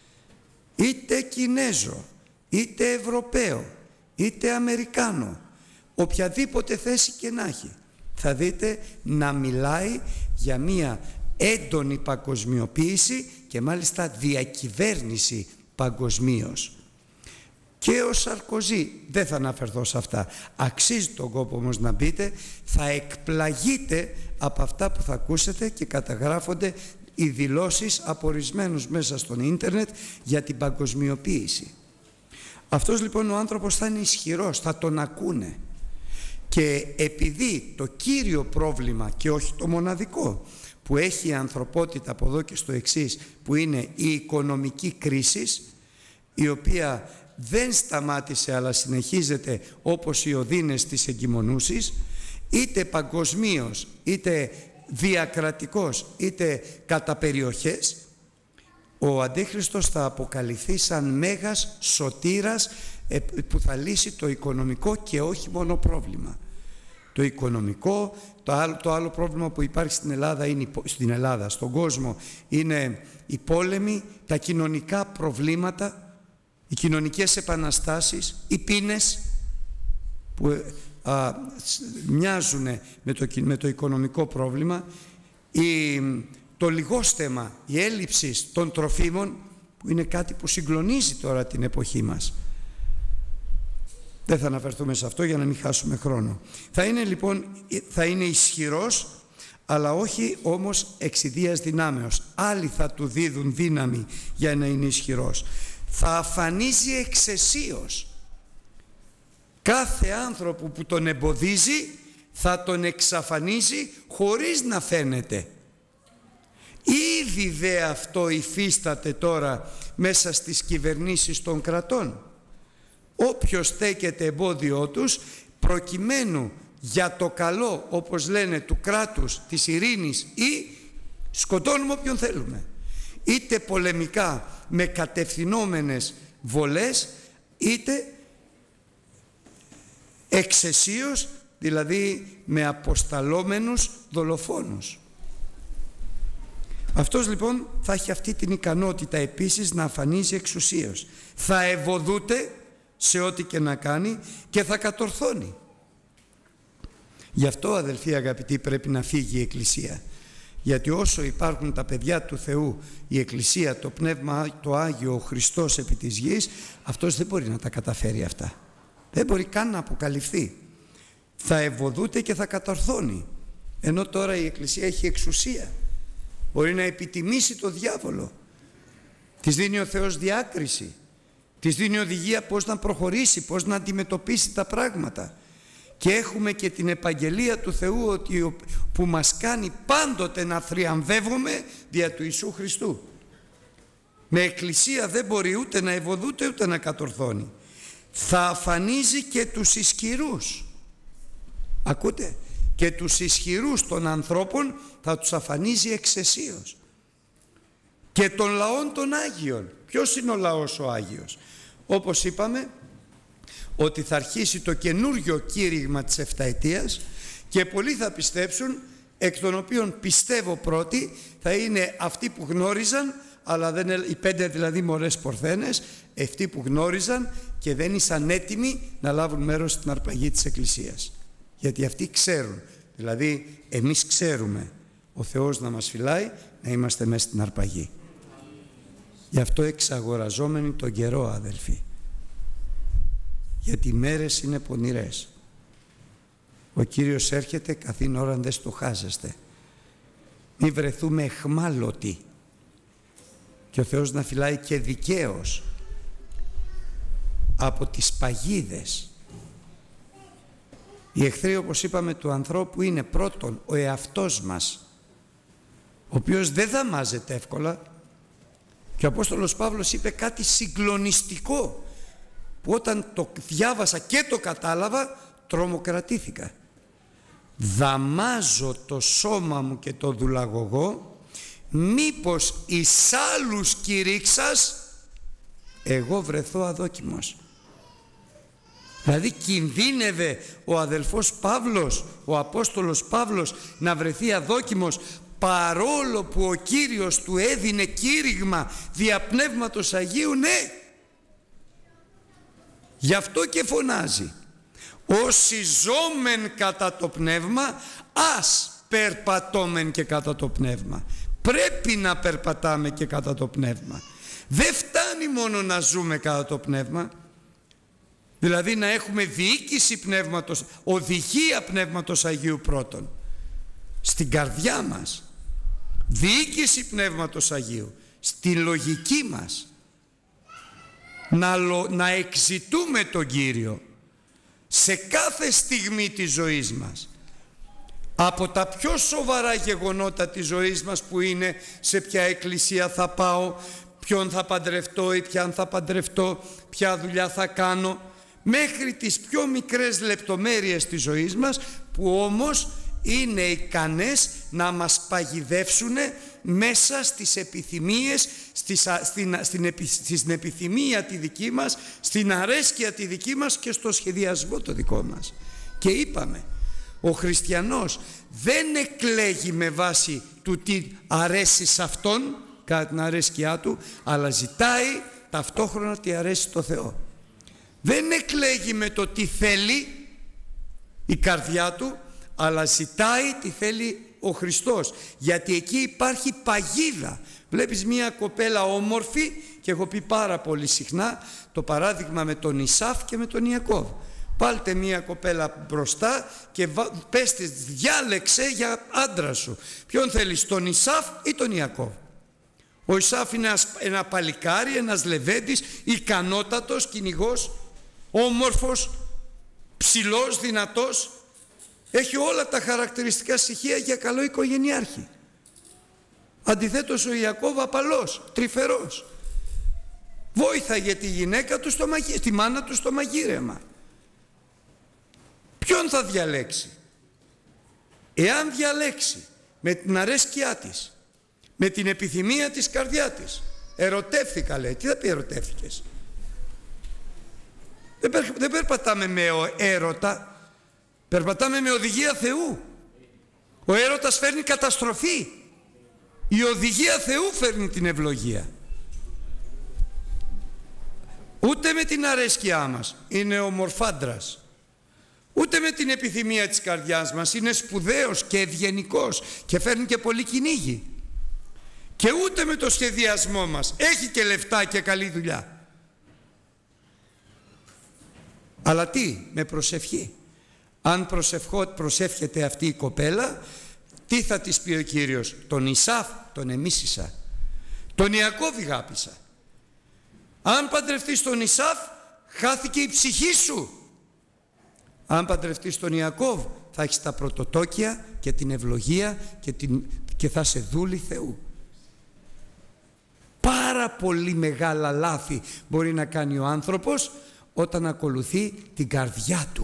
είτε Κινέζο, είτε Ευρωπαίο, είτε Αμερικάνο, οποιαδήποτε θέση και να έχει, θα δείτε να μιλάει για μία έντονη παγκοσμιοποίηση και μάλιστα διακυβέρνηση παγκοσμίως. Και ο Σαρκοζή, δεν θα αναφερθώ σε αυτά, αξίζει τον κόπο όμως να μπείτε, θα εκπλαγείτε από αυτά που θα ακούσετε και καταγράφονται οι δηλώσεις από ορισμένους μέσα στον ίντερνετ για την παγκοσμιοποίηση. Αυτός λοιπόν ο άνθρωπος θα είναι ισχυρός, θα τον ακούνε. Και επειδή το κύριο πρόβλημα και όχι το μοναδικό που έχει η ανθρωπότητα από εδώ και στο εξής, που είναι η οικονομική κρίση, η οποία δεν σταμάτησε αλλά συνεχίζεται όπως οι οδύνες της εγκυμονούσης, είτε παγκοσμίως, είτε διακρατικός, είτε κατά περιοχές, ο Αντίχριστος θα αποκαλυφθεί σαν μέγας σωτήρας που θα λύσει το οικονομικό και όχι μόνο πρόβλημα. Το οικονομικό, το άλλο, το άλλο πρόβλημα που υπάρχει στην Ελλάδα, είναι, στην Ελλάδα, στον κόσμο, είναι οι πόλεμοι, τα κοινωνικά προβλήματα, οι κοινωνικές επαναστάσεις, οι πείνες που α, μοιάζουν με το, με το οικονομικό πρόβλημα, η, το λιγόστεμα, η έλλειψη των τροφίμων, που είναι κάτι που συγκλονίζει τώρα την εποχή μας. Δεν θα αναφερθούμε σε αυτό για να μην χάσουμε χρόνο. Θα είναι λοιπόν, θα είναι ισχυρός, αλλά όχι όμως εξιδίας δυνάμεως. Άλλοι θα του δίδουν δύναμη για να είναι ισχυρός. Θα αφανίζει εξαισίως. Κάθε άνθρωπο που τον εμποδίζει θα τον εξαφανίζει χωρίς να φαίνεται. Ήδη δε αυτό υφίσταται τώρα μέσα στις κυβερνήσεις των κρατών. Όποιος στέκεται εμπόδιό τους, προκειμένου για το καλό, όπως λένε, του κράτους, της ειρήνης, ή σκοτώνουμε όποιον θέλουμε, είτε πολεμικά με κατευθυνόμενες βολές, είτε εξαισίως, δηλαδή με αποσταλόμενους δολοφόνους. Αυτός λοιπόν θα έχει αυτή την ικανότητα επίσης να αφανίζει εξουσίως. Θα ευωδούται σε ό,τι και να κάνει και θα κατορθώνει. Γι' αυτό, αδελφοί αγαπητοί, πρέπει να φύγει η Εκκλησία. Γιατί όσο υπάρχουν τα παιδιά του Θεού, η Εκκλησία, το Πνεύμα, το Άγιο, ο Χριστός επί της γης, αυτός δεν μπορεί να τα καταφέρει αυτά. Δεν μπορεί καν να αποκαλυφθεί. Θα ευωδούται και θα κατορθώνει. Ενώ τώρα η Εκκλησία έχει εξουσία. Μπορεί να επιτιμήσει το διάβολο. Της δίνει ο Θεός διάκριση. Της δίνει οδηγία πώς να προχωρήσει, πώς να αντιμετωπίσει τα πράγματα. Και έχουμε και την επαγγελία του Θεού ότι, που μας κάνει πάντοτε να θριαμβεύουμε δια του Ιησού Χριστού. Με Εκκλησία δεν μπορεί ούτε να ευωδούται ούτε να κατορθώνει. Θα αφανίζει και τους ισχυρούς. Ακούτε, και τους ισχυρούς των ανθρώπων θα τους αφανίζει εξαισίως. Και των λαών των Άγιων. Ποιος είναι ο λαός ο Άγιος? Όπως είπαμε, ότι θα αρχίσει το καινούριο κήρυγμα της εφταετίας και πολλοί θα πιστέψουν, εκ των οποίων πιστεύω πρώτοι θα είναι αυτοί που γνώριζαν, αλλά δεν, οι πέντε δηλαδή μωρές πορθένες, αυτοί που γνώριζαν και δεν ήσαν έτοιμοι να λάβουν μέρος στην αρπαγή της Εκκλησίας. Γιατί αυτοί ξέρουν, δηλαδή εμείς ξέρουμε ο Θεός να μας φυλάει, να είμαστε μέσα στην αρπαγή. Γι' αυτό εξαγοραζόμενοι τον καιρό, αδελφοί. Γιατί οι μέρες είναι πονηρές. Ο Κύριος έρχεται καθήν ώρα δεν στοχάζεστε. Μη βρεθούμε εχμάλωτοι. Και ο Θεός να φυλάει και δικαίως από τις παγίδες. Οι εχθροί, όπως είπαμε, του ανθρώπου είναι πρώτον ο εαυτός μας, ο οποίος δεν δαμάζεται εύκολα. Και ο Απόστολος Παύλος είπε κάτι συγκλονιστικό που όταν το διάβασα και το κατάλαβα, τρομοκρατήθηκα. «Δαμάζω το σώμα μου και το δουλαγωγώ, μήπως εις άλλους κηρύξας εγώ βρεθώ αδόκιμος». Δηλαδή κινδύνευε ο αδελφός Παύλος, ο Απόστολος Παύλος, να βρεθεί αδόκιμος, παρόλο που ο Κύριος του έδινε κήρυγμα δια Πνεύματος Αγίου. Ναι, γι' αυτό και φωνάζει: «Όσοι ζώμεν κατά το πνεύμα, ας περπατώμεν και κατά το πνεύμα». Πρέπει να περπατάμε και κατά το πνεύμα. Δεν φτάνει μόνο να ζούμε κατά το πνεύμα, δηλαδή να έχουμε διοίκηση πνεύματος, οδηγία Πνεύματος Αγίου πρώτον στην καρδιά μας, διοίκηση Πνεύματος Αγίου στη λογική μας, να, λο, να εξητούμε τον Κύριο σε κάθε στιγμή της ζωής μας, από τα πιο σοβαρά γεγονότα της ζωής μας που είναι σε ποια εκκλησία θα πάω, ποιον θα παντρευτώ ή ποιαν θα παντρευτώ, ποια δουλειά θα κάνω, μέχρι τις πιο μικρές λεπτομέρειες της ζωής μας, που όμως είναι ικανές να μας παγιδεύσουν μέσα στις επιθυμίες, στις, στην, στην, επι, στην επιθυμία τη δική μας, στην αρέσκεια τη δική μας και στο σχεδιασμό το δικό μας. Και είπαμε, ο χριστιανός δεν εκλέγει με βάση του τι αρέσει σε αυτόν κατά την αρέσκειά του, αλλά ζητάει ταυτόχρονα τι αρέσει στο Θεό. Δεν εκλέγει με το τι θέλει η καρδιά του, αλλά ζητάει τι θέλει ο Χριστός, γιατί εκεί υπάρχει παγίδα. Βλέπεις μια κοπέλα όμορφη, και έχω πει πάρα πολύ συχνά το παράδειγμα με τον Ισαύ και με τον Ιακώβ. Βάλτε μια κοπέλα μπροστά και πες της, διάλεξε για άντρα σου. Ποιον θέλεις, τον Ισαύ ή τον Ιακώβ? Ο Ισαύ είναι ένα παλικάρι, ένας λεβέντης, ικανότατος κυνηγός, όμορφος, ψηλός, δυνατός. Έχει όλα τα χαρακτηριστικά στοιχεία για καλό οικογενειάρχη. Αντιθέτως ο Ιακώβ απαλός, τρυφερός. Βόηθαγε τη γυναίκα του, στο μαγεί, τη μάνα του στο μαγείρεμα. Ποιον θα διαλέξει? Εάν διαλέξει με την αρέσκειά της, με την επιθυμία της καρδιά της, ερωτεύθηκα λέει. Τι θα πει ερωτεύθηκες? Δεν, περ, δεν περπατάμε με έρωτα, περπατάμε με οδηγία Θεού. Ο έρωτας φέρνει καταστροφή, η οδηγία Θεού φέρνει την ευλογία. Ούτε με την αρέσκειά μας είναι ομορφάντρας, ούτε με την επιθυμία της καρδιάς μας είναι σπουδαίος και ευγενικός και φέρνει και πολύ κυνήγι, και ούτε με το σχεδιασμό μας έχει και λεφτά και καλή δουλειά. Αλλά τι? Με προσευχή. Αν προσευχώ, προσεύχεται αυτή η κοπέλα, τι θα της πει ο Κύριος? Τον Ισαύ τον εμίσησα, τον Ιακώβ αγάπησα. Αν παντρευτείς τον Ισαύ, χάθηκε η ψυχή σου. Αν παντρευτείς τον Ιακώβ, θα έχεις τα πρωτοτόκια και την ευλογία και, την, και θα σε δούλη Θεού. Πάρα πολύ μεγάλα λάθη μπορεί να κάνει ο άνθρωπος όταν ακολουθεί την καρδιά του.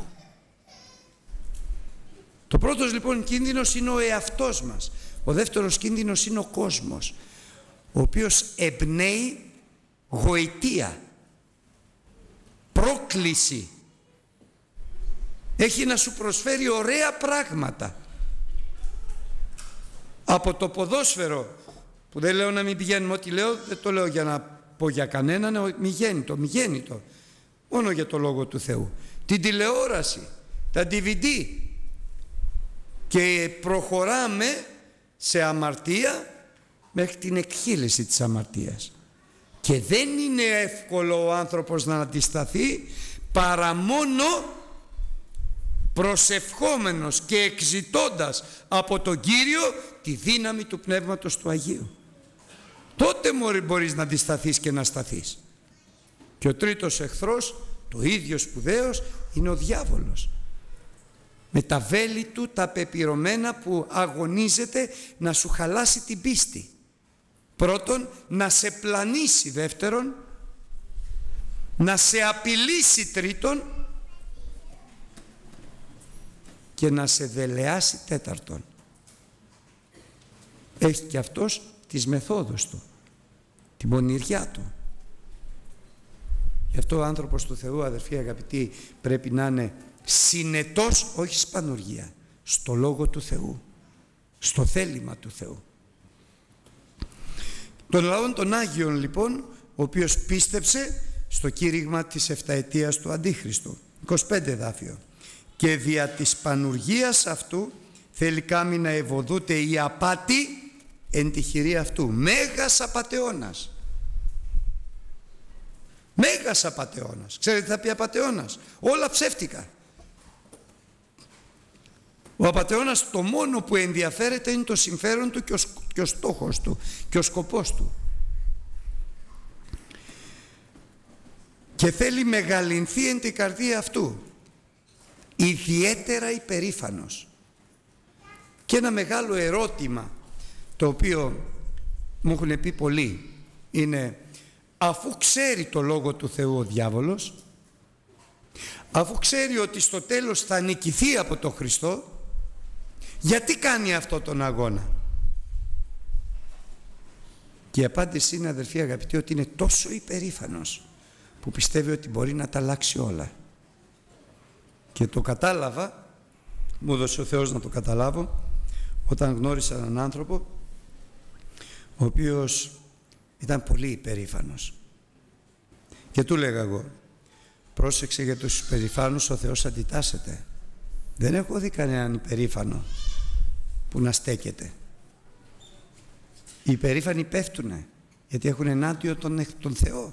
Το πρώτος λοιπόν κίνδυνος είναι ο εαυτός μας. Ο δεύτερος κίνδυνος είναι ο κόσμος, ο οποίος εμπνέει γοητεία, πρόκληση. Έχει να σου προσφέρει ωραία πράγματα. Από το ποδόσφαιρο, που δεν λέω να μην πηγαίνουμε, ό,τι λέω δεν το λέω για να πω για κανέναν, μη γέννητο, μη γέννητο, μόνο για το Λόγο του Θεού. Την τηλεόραση, τα ντι βι ντι, και προχωράμε σε αμαρτία μέχρι την εκχύληση της αμαρτίας. Και δεν είναι εύκολο ο άνθρωπος να αντισταθεί παρά μόνο προσευχόμενος και εξητώντας από τον Κύριο τη δύναμη του Πνεύματος του Αγίου. Τότε μπορείς να αντισταθείς και να σταθείς. Και ο τρίτος εχθρός, το ίδιο σπουδαίος, είναι ο διάβολος. Με τα βέλη του τα πεπειρωμένα που αγωνίζεται να σου χαλάσει την πίστη. Πρώτον, να σε πλανήσει δεύτερον, να σε απειλήσει τρίτον και να σε δελεάσει τέταρτον. Έχει και αυτός τις μεθόδους του, την πονηριά του. Γι' αυτό ο άνθρωπος του Θεού, αδερφοί αγαπητοί, πρέπει να είναι συνετός, όχι σπανουργία, στο Λόγο του Θεού, στο θέλημα του Θεού. Τον λαόν των Άγιων λοιπόν, ο οποίος πίστεψε στο κήρυγμα της εφταετίας του Αντίχριστου, είκοσι πέντε εδάφιο, και δια της πανουργίας αυτού θέλει κάμει να ευωδούται η απάτη εν τη χειρή αυτού. Μέγας απατεώνας. Μέγας απατεώνας. Ξέρετε τι θα πει απατεώνας? Όλα ψεύτικα. Ο απατεώνας το μόνο που ενδιαφέρεται είναι το συμφέρον του και ο, και ο στόχος του και ο σκοπός του. Και θέλει μεγαλυνθεί εν την καρδία αυτού, ιδιαίτερα υπερήφανος. Και ένα μεγάλο ερώτημα το οποίο μου έχουν πει πολλοί είναι, αφού ξέρει το Λόγο του Θεού ο διάβολος, αφού ξέρει ότι στο τέλος θα νικηθεί από τον Χριστό, γιατί κάνει αυτό τον αγώνα? Και η απάντηση είναι, αδερφοί αγαπητοί, ότι είναι τόσο υπερήφανος που πιστεύει ότι μπορεί να τα αλλάξει όλα. Και το κατάλαβα, μου έδωσε ο Θεός να το καταλάβω, όταν γνώρισα έναν άνθρωπο ο οποίος ήταν πολύ υπερήφανος. Και του λέγα εγώ, πρόσεξε, για τους υπερηφάνους ο Θεός αντιτάσσεται. Δεν έχω δει κανέναν υπερήφανο που να στέκεται. Οι υπερήφανοι πέφτουνε γιατί έχουν ενάντια τον, τον Θεό.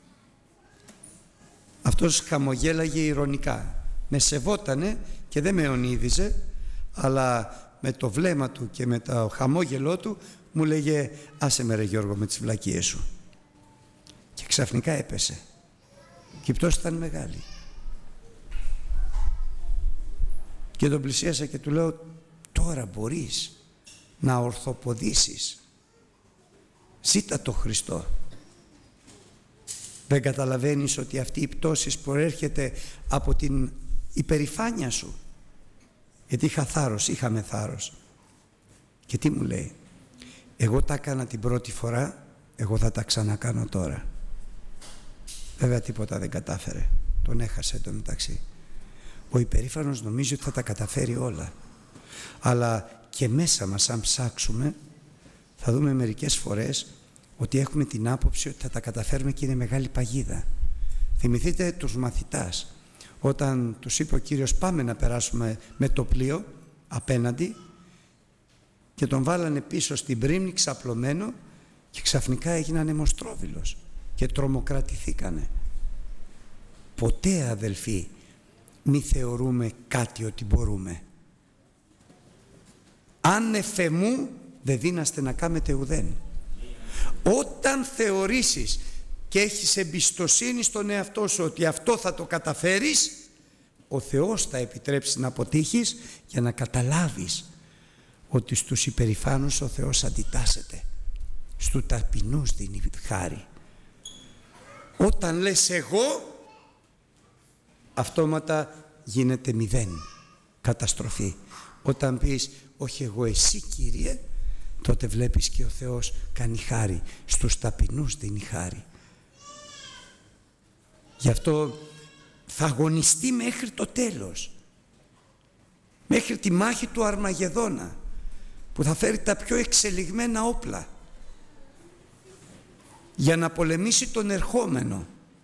Αυτός χαμογέλαγε ειρωνικά. Με σεβότανε και δεν με ονείδιζε, αλλά με το βλέμμα του και με το χαμόγελό του μου λέγε, άσε με ρε Γιώργο με τις βλακίες σου. Και ξαφνικά έπεσε. Και η πτώση ήταν μεγάλη. Και τον πλησίασα και του λέω, τώρα μπορείς να ορθοποδήσεις. Ζήτα το Χριστό. Δεν καταλαβαίνεις ότι αυτή η πτώση προέρχεται από την υπερηφάνεια σου? Γιατί είχα θάρρος, είχαμε θάρρος. Και τι μου λέει? Εγώ τα έκανα την πρώτη φορά, εγώ θα τα ξανακάνω τώρα. Βέβαια τίποτα δεν κατάφερε. Τον έχασε το μεταξύ. Ο υπερήφανος νομίζει ότι θα τα καταφέρει όλα. Αλλά και μέσα μας, αν ψάξουμε, θα δούμε μερικές φορές ότι έχουμε την άποψη ότι θα τα καταφέρουμε και είναι μεγάλη παγίδα. Θυμηθείτε τους μαθητάς, όταν τους είπε ο Κύριος πάμε να περάσουμε με το πλοίο απέναντι, και τον βάλανε πίσω στην πρίμνη ξαπλωμένο και ξαφνικά έγιναν αιμοστρόβιλος και τρομοκρατηθήκανε. Ποτέ, αδελφοί, μη θεωρούμε κάτι ότι μπορούμε. Αν εφεμού δεν δύναστε να κάμετε ουδέν. Όταν θεωρήσεις και έχεις εμπιστοσύνη στον εαυτό σου ότι αυτό θα το καταφέρεις, ο Θεός θα επιτρέψει να αποτύχεις για να καταλάβεις ότι στους υπερηφάνους ο Θεός αντιτάσσεται, στους ταπεινούς δίνει χάρη. Όταν λες εγώ, αυτόματα γίνεται μηδέν, καταστροφή. Όταν πεις όχι εγώ, εσύ Κύριε, τότε βλέπεις και ο Θεός κάνει χάρη, στους ταπεινούς δίνει χάρη. Γι' αυτό θα αγωνιστεί μέχρι το τέλος, μέχρι τη μάχη του Αρμαγεδόνα, που θα φέρει τα πιο εξελιγμένα όπλα για να πολεμήσει τον ερχόμενο.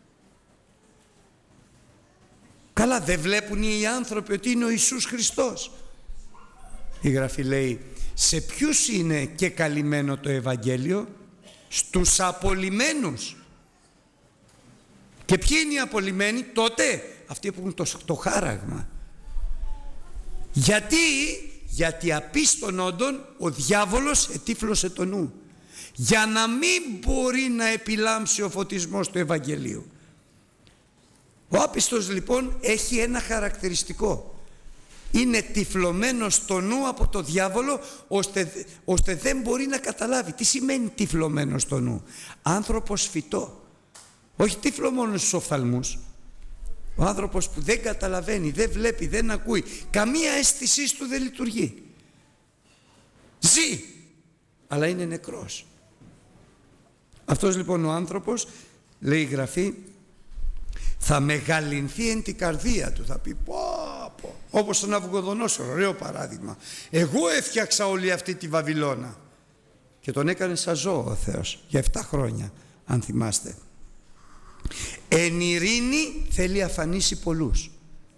Καλά, δεν βλέπουν οι άνθρωποι ότι είναι ο Ιησούς Χριστός? Η Γραφή λέει, σε ποιους είναι και καλυμμένο το Ευαγγέλιο? Στους απολυμμένους. Και ποιοι είναι οι απολυμμένοι? Τότε αυτοί που έχουν το, το χάραγμα. Γιατί? Γιατί απίστων όντων ο διάβολος ετύφλωσε το νου, για να μην μπορεί να επιλάμψει ο φωτισμός του Ευαγγελίου. Ο άπιστος λοιπόν έχει ένα χαρακτηριστικό. είναι τυφλωμένο στο νου από το διάβολο, ώστε, ώστε δεν μπορεί να καταλάβει. Τι σημαίνει τυφλωμένο στο νου? Άνθρωπος φυτό, όχι τύφλο μόνο στους οφθαλμούς. Ο άνθρωπος που δεν καταλαβαίνει, δεν βλέπει, δεν ακούει, καμία αίσθησή του δεν λειτουργεί. Ζει, αλλά είναι νεκρός. Αυτός λοιπόν ο άνθρωπος, λέει η Γραφή, θα μεγαλυνθεί εν την καρδία του, θα πει πω πω, όπως τον Ναβουχοδονόσορο, ωραίο παράδειγμα. Εγώ έφτιαξα όλη αυτή τη Βαβυλώνα. Και τον έκανε σαν ζώο ο Θεός για επτά χρόνια, αν θυμάστε. Εν ειρήνη θέλει αφανίσει πολλούς.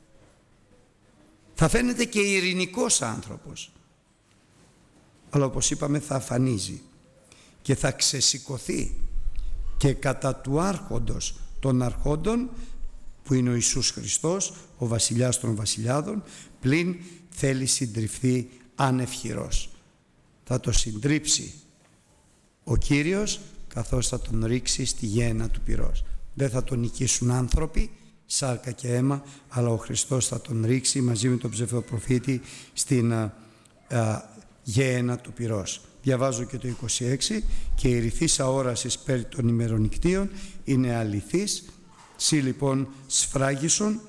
Θα φαίνεται και ειρηνικός άνθρωπος, αλλά όπως είπαμε θα αφανίζει και θα ξεσηκωθεί και κατά του άρχοντος των αρχόντων, που είναι ο Ιησούς Χριστός, ο βασιλιάς των βασιλιάδων, πλην θέλει συντριφθεί ανευχηρός. Θα το συντρίψει ο Κύριος, καθώς θα τον ρίξει στη γέεννα του πυρός. Δεν θα τον νικήσουν άνθρωποι, σάρκα και αίμα, αλλά ο Χριστός θα τον ρίξει μαζί με τον ψευδοπροφήτη στην α, α, γέεννα του πυρός. Διαβάζω και το είκοσι έξι, και η ρηθής αόρασης περί των ημερονικτίων είναι αληθής, σύ λοιπόν σφράγισον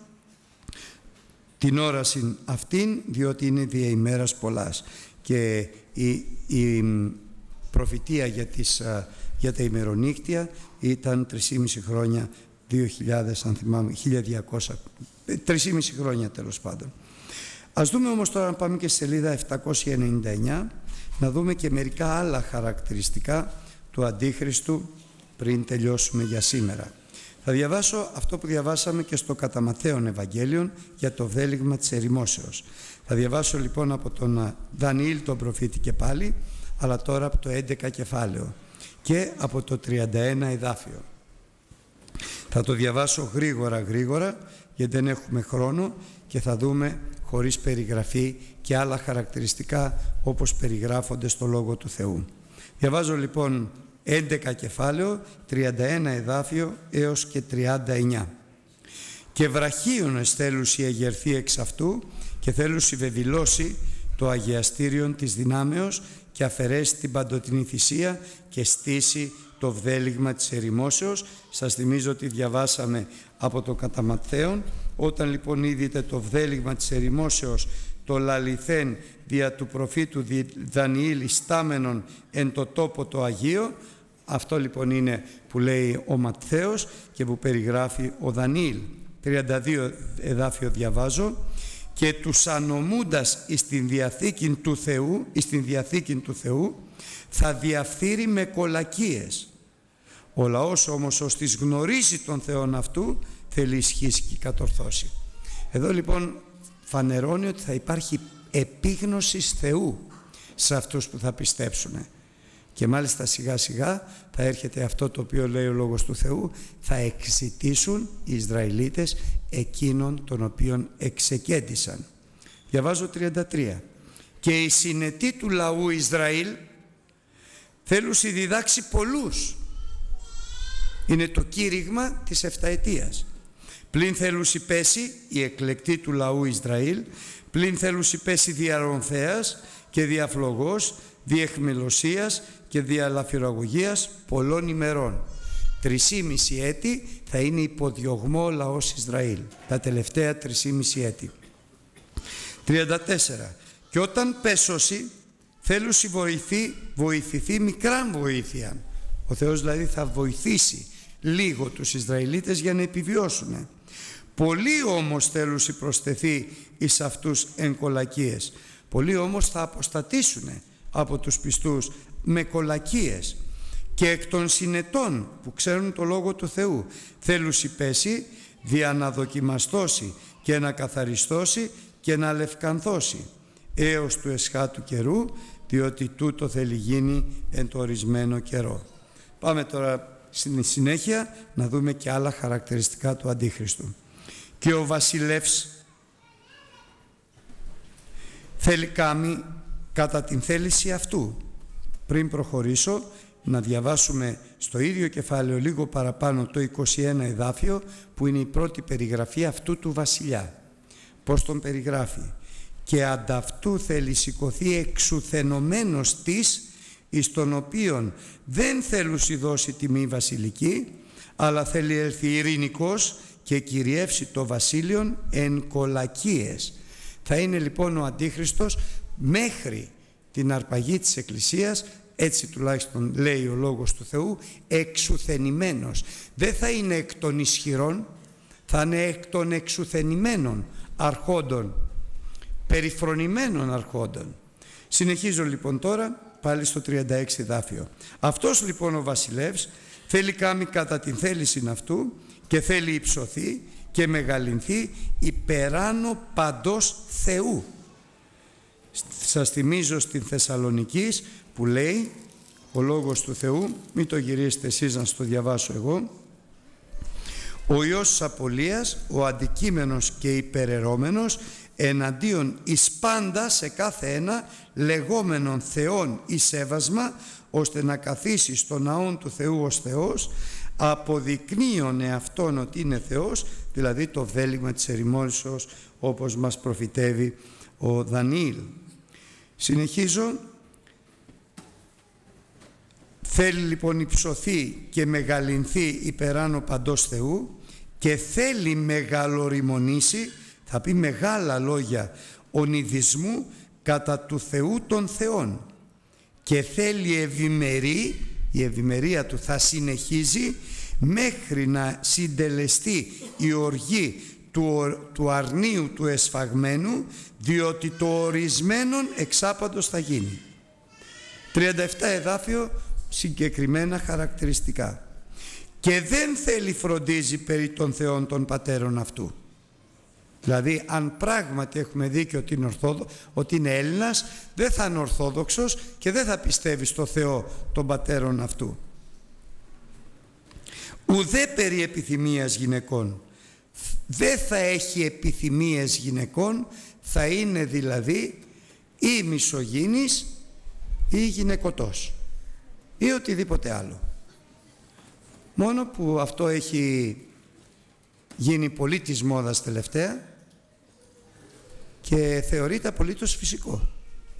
την όραση αυτήν, διότι είναι δια ημέρας πολλάς. Και η, η προφητεία για, τις, για τα ημερονύκτια ήταν τρεισήμισι χρόνια, δύο χιλιάδες αν θυμάμαι, χίλια διακόσια, τρεισήμισι χρόνια τέλος πάντων. Ας δούμε όμως τώρα, να πάμε και στη σελίδα επτακόσια ενενήντα εννιά, να δούμε και μερικά άλλα χαρακτηριστικά του Αντίχριστου πριν τελειώσουμε για σήμερα. Θα διαβάσω αυτό που διαβάσαμε και στο κατά Ματθαίον Ευαγγέλιον για το βδέλυγμα της ερημόσεως. Θα διαβάσω λοιπόν από τον Δανιήλ τον προφήτη και πάλι, αλλά τώρα από το έντεκα κεφάλαιο και από το τριάντα ένα εδάφιο. Θα το διαβάσω γρήγορα γρήγορα, γιατί δεν έχουμε χρόνο, και θα δούμε χωρίς περιγραφή και άλλα χαρακτηριστικά όπως περιγράφονται στο Λόγο του Θεού. Διαβάζω λοιπόν έντεκα κεφάλαιο, τριάντα ένα εδάφιο έως και τριάντα εννιά. «Και βραχίων εστέλουσι εγερθεί εξ αυτού, και θέλουσι βεβηλώσει το αγιαστήριον της δυνάμεως, και αφαιρέσει την παντοτινή θυσία και στήσει το βδέλυγμα της ερημόσεως». Σας θυμίζω ότι διαβάσαμε από το κατά Ματθαίον. Όταν λοιπόν είδητε το βδέλυγμα της ερημόσεως, το λαληθέν δια του προφήτου Δανιήλ στάμενον εν το τόπο το Αγίο, αυτό λοιπόν είναι που λέει ο Ματθαίος και που περιγράφει ο Δανιήλ. τριάντα δύο εδάφιο διαβάζω. «Και τους ανομούντας εις την διαθήκη του Θεού, εις την διαθήκη του Θεού, θα διαφθείρει με κολακίες. Ο λαός όμως ως της γνωρίζει τον Θεόν αυτού, θέλει ισχύσει και κατορθώσει». Εδώ λοιπόν φανερώνει ότι θα υπάρχει επίγνωση Θεού σε αυτούς που θα πιστέψουν. Και μάλιστα σιγά σιγά θα έρχεται αυτό το οποίο λέει ο Λόγος του Θεού, θα εξητήσουν οι Ισραηλίτες εκείνων των οποίων εξεκέντησαν. Διαβάζω τριάντα τρία. «Και οι συνετοί του λαού Ισραήλ θέλουσι διδάξει πολλούς». Είναι το κήρυγμα της εφταετίας. «Πλην θέλουσι πέσει οι εκλεκτοί του λαού Ισραήλ, πλην θέλουσι πέσει διαρρονθέας και διαφλογός, διεχμελωσίας και διαλαφυραγωγίας πολλών ημερών». Τρισήμιση έτη θα είναι υποδιωγμό ο λαός Ισραήλ, τα τελευταία τρισήμιση έτη. τριάντα τέσσερα. «Και όταν πέσωση θέλουσι βοηθεί, βοηθηθεί μικράν βοήθεια». Ο Θεός δηλαδή θα βοηθήσει λίγο τους Ισραηλίτες για να επιβιώσουν. «Πολλοί όμως θέλουσι προσθεθεί εις αυτούς εν κολακίες». Πολλοί όμως θα αποστατήσουν από τους πιστούς με κολακίες. «Και εκ των συνετών που ξέρουν το Λόγο του Θεού θέλουσι πέσει δια να δοκιμαστώσει και να καθαριστώσει και να λευκανθώσει έως του εσχάτου καιρού, διότι τούτο θέλει γίνει εν το ορισμένο καιρό». Πάμε τώρα στην συνέχεια να δούμε και άλλα χαρακτηριστικά του Αντίχριστου. «Και ο βασιλεύς θέλει κάμει κατά την θέληση αυτού». Πριν προχωρήσω, να διαβάσουμε στο ίδιο κεφάλαιο λίγο παραπάνω το είκοσι ένα εδάφιο, που είναι η πρώτη περιγραφή αυτού του βασιλιά. Πώς τον περιγράφει? και ανταυτού θέλει σηκωθεί εξουθενωμένος της, εις τον οποίον δεν θέλουσι δώσει τιμή βασιλική, αλλά θέλει έρθει ειρηνικός και κυριεύσει το βασίλειον εν κολακίες. Θα είναι λοιπόν ο Αντίχριστος μέχρι την αρπαγή της Εκκλησίας, έτσι τουλάχιστον λέει ο Λόγος του Θεού, εξουθενημένος. Δεν θα είναι εκ των ισχυρών, θα είναι εκ των εξουθενημένων αρχόντων, περιφρονημένων αρχόντων. Συνεχίζω λοιπόν τώρα πάλι στο τριάντα έξι εδάφιο. Αυτός λοιπόν ο βασιλεύς θέλει κάμει κατά την θέληση αυτού και θέλει υψωθεί και μεγαλυνθεί υπεράνω παντός Θεού. Σας θυμίζω στην Θεσσαλονικής που λέει ο Λόγος του Θεού, μην το γυρίσετε εσείς να στο διαβάσω εγώ, ο Υιός της Απολίας, ο αντικείμενος και υπεραιρώμενος, εναντίον εις πάντα σε κάθε ένα λεγόμενον Θεόν εις έβασμα, ώστε να καθίσει στο ναόν του Θεού ως Θεός, αποδεικνύον εαυτόν ότι είναι Θεός, δηλαδή το βέλιγμα της ερημόσεως, όπως μας προφητεύει ο Δανιήλ. Συνεχίζω. Θέλει λοιπόν υψωθεί και μεγαλυνθεί υπεράνω παντός Θεού και θέλει μεγαλοριμονήσει, θα πει μεγάλα λόγια ονειδισμού κατά του Θεού των Θεών, και θέλει ευημερεί, η ευημερία του θα συνεχίζει μέχρι να συντελεστεί η οργή του, του αρνίου του εσφαγμένου, διότι το ορισμένον εξάπαντος θα γίνει. τριάντα επτά εδάφιο, συγκεκριμένα χαρακτηριστικά. Και δεν θέλει φροντίζει περί των θεών των πατέρων αυτού. Δηλαδή αν πράγματι έχουμε δίκιο ότι είναι, ορθόδο, ότι είναι Έλληνας, δεν θα είναι ορθόδοξος και δεν θα πιστεύει στο Θεό των πατέρων αυτού. Ουδέ περί επιθυμίας γυναικών. Δεν θα έχει επιθυμίες γυναικών, θα είναι δηλαδή ή μισογίνης ή γυναικωτός ή οτιδήποτε άλλο. Μόνο που αυτό έχει γίνει πολύ της μόδας τελευταία και θεωρείται απολύτως φυσικό.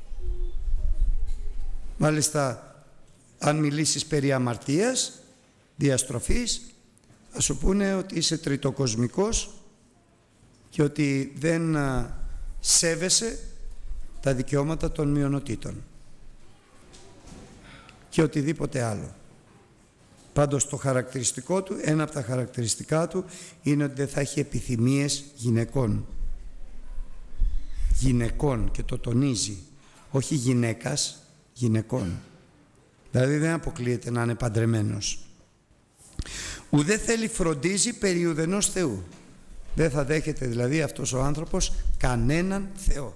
Μάλιστα, αν μιλήσεις περί αμαρτίας, διαστροφής, θα σου πούνε ότι είσαι τριτοκοσμικός και ότι δεν σέβεσαι τα δικαιώματα των μειονοτήτων και οτιδήποτε άλλο. Πάντως το χαρακτηριστικό του, ένα από τα χαρακτηριστικά του είναι ότι δεν θα έχει επιθυμίες γυναικών. Γυναικών, και το τονίζει, όχι γυναίκας, γυναικών. Δηλαδή δεν αποκλείεται να είναι παντρεμένος. Ουδέ θέλει φροντίζει περί ουδενός Θεού. Δεν θα δέχεται δηλαδή αυτός ο άνθρωπος κανέναν Θεό.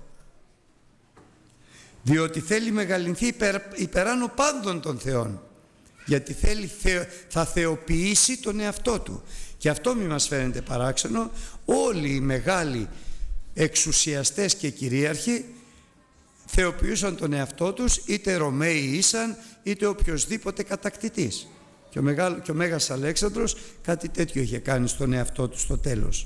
Διότι θέλει μεγαλυνθεί υπερ, υπεράνω πάντων των Θεών. Γιατί θέλει, θα θεοποιήσει τον εαυτό του. Και αυτό μη μας φαίνεται παράξενο. Όλοι οι μεγάλοι εξουσιαστές και κυρίαρχοι θεοποιούσαν τον εαυτό τους, είτε Ρωμαίοι ήσαν, είτε οποιοσδήποτε κατακτητής. Και ο, μεγάλο, και ο Μέγας Αλέξανδρος κάτι τέτοιο είχε κάνει στον εαυτό του στο τέλος.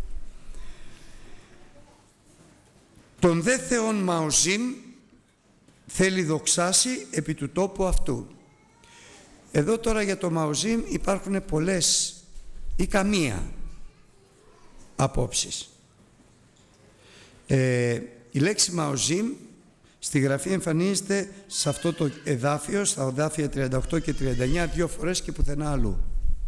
Τον δε Θεόν Μαοζήμ θέλει δοξάσει επί του τόπου αυτού. Εδώ τώρα για το Μαοζήμ υπάρχουν πολλές ή καμία απόψεις. Ε, η λέξη Μαοζήμ στη Γραφή εμφανίζεται σε αυτό το εδάφιο, στα εδάφια τριάντα οκτώ και τριάντα εννιά, δύο φορές και πουθενά αλλού.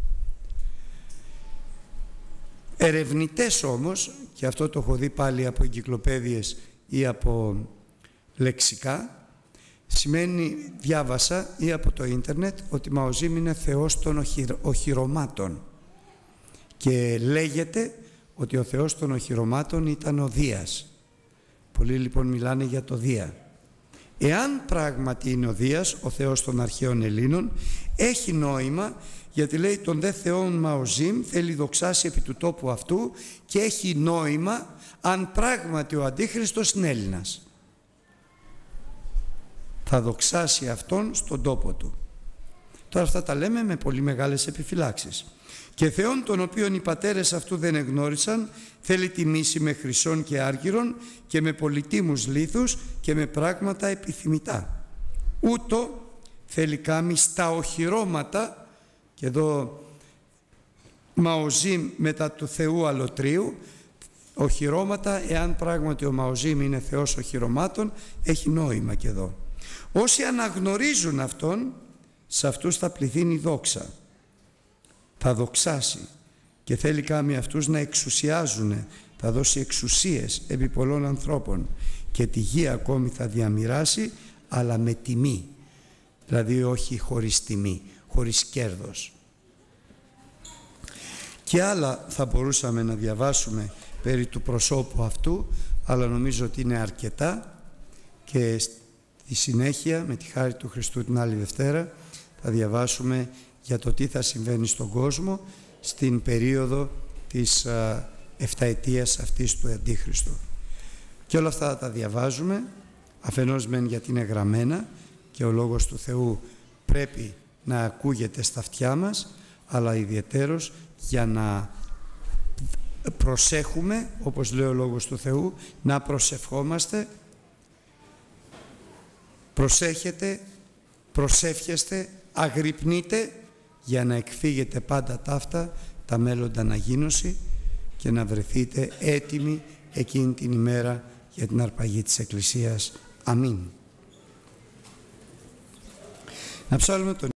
Ερευνητές όμως, και αυτό το έχω δει πάλι από εγκυκλοπαίδειες ή από λεξικά, σημαίνει, διάβασα ή από το ίντερνετ, ότι Μαοζήμ είναι Θεός των οχυρωμάτων. Και λέγεται ότι ο Θεός των οχυρωμάτων ήταν ο Δίας. Πολλοί λοιπόν μιλάνε για το Δία. Εάν πράγματι είναι ο Δίας, ο Θεός των αρχαίων Ελλήνων, έχει νόημα, γιατί λέει τον δε Θεόν Μαοζήμ θέλει δοξάσει επί του τόπου αυτού, και έχει νόημα αν πράγματι ο Αντίχριστος είναι Έλληνας. Θα δοξάσει αυτόν στον τόπο του. Τώρα αυτά τα λέμε με πολύ μεγάλες επιφυλάξεις. «Και Θεόν τον οποίον οι πατέρες αυτού δεν εγνώρισαν, θέλει τιμήσει με χρυσόν και άργυρον και με πολυτίμους λίθους και με πράγματα επιθυμητά. Ούτω θέλει κάμει στα οχυρώματα», και εδώ Μαοζήμ μετά του Θεού αλωτρίου, οχυρώματα, εάν πράγματι ο Μαοζήμ είναι Θεός οχυρωμάτων, έχει νόημα και εδώ. «Όσοι αναγνωρίζουν Αυτόν, σε αυτούς θα πληθύνει δόξα». Θα δοξάσει και θέλει κάμοι αυτούς να εξουσιάζουν, θα δώσει εξουσίες επί πολλών ανθρώπων και τη γη ακόμη θα διαμοιράσει, αλλά με τιμή, δηλαδή όχι χωρίς τιμή, χωρίς κέρδος. Και άλλα θα μπορούσαμε να διαβάσουμε περί του προσώπου αυτού, αλλά νομίζω ότι είναι αρκετά, και στη συνέχεια με τη χάρη του Χριστού την άλλη Δευτέρα θα διαβάσουμε για το τι θα συμβαίνει στον κόσμο στην περίοδο της α, εφταετίας αυτής του Αντίχριστου. Και όλα αυτά τα διαβάζουμε, αφενός μεν γιατί είναι γραμμένα και ο Λόγος του Θεού πρέπει να ακούγεται στα αυτιά μας, αλλά ιδιαιτέρως για να προσέχουμε, όπως λέει ο Λόγος του Θεού, να προσευχόμαστε. Προσέχετε, προσεύχεστε, αγρυπνείτε, για να εκφύγετε πάντα ταύτα τα μέλλοντα αναγίνωση και να βρεθείτε έτοιμοι εκείνη την ημέρα για την αρπαγή της Εκκλησίας. Αμήν. Να ψάλουμε τον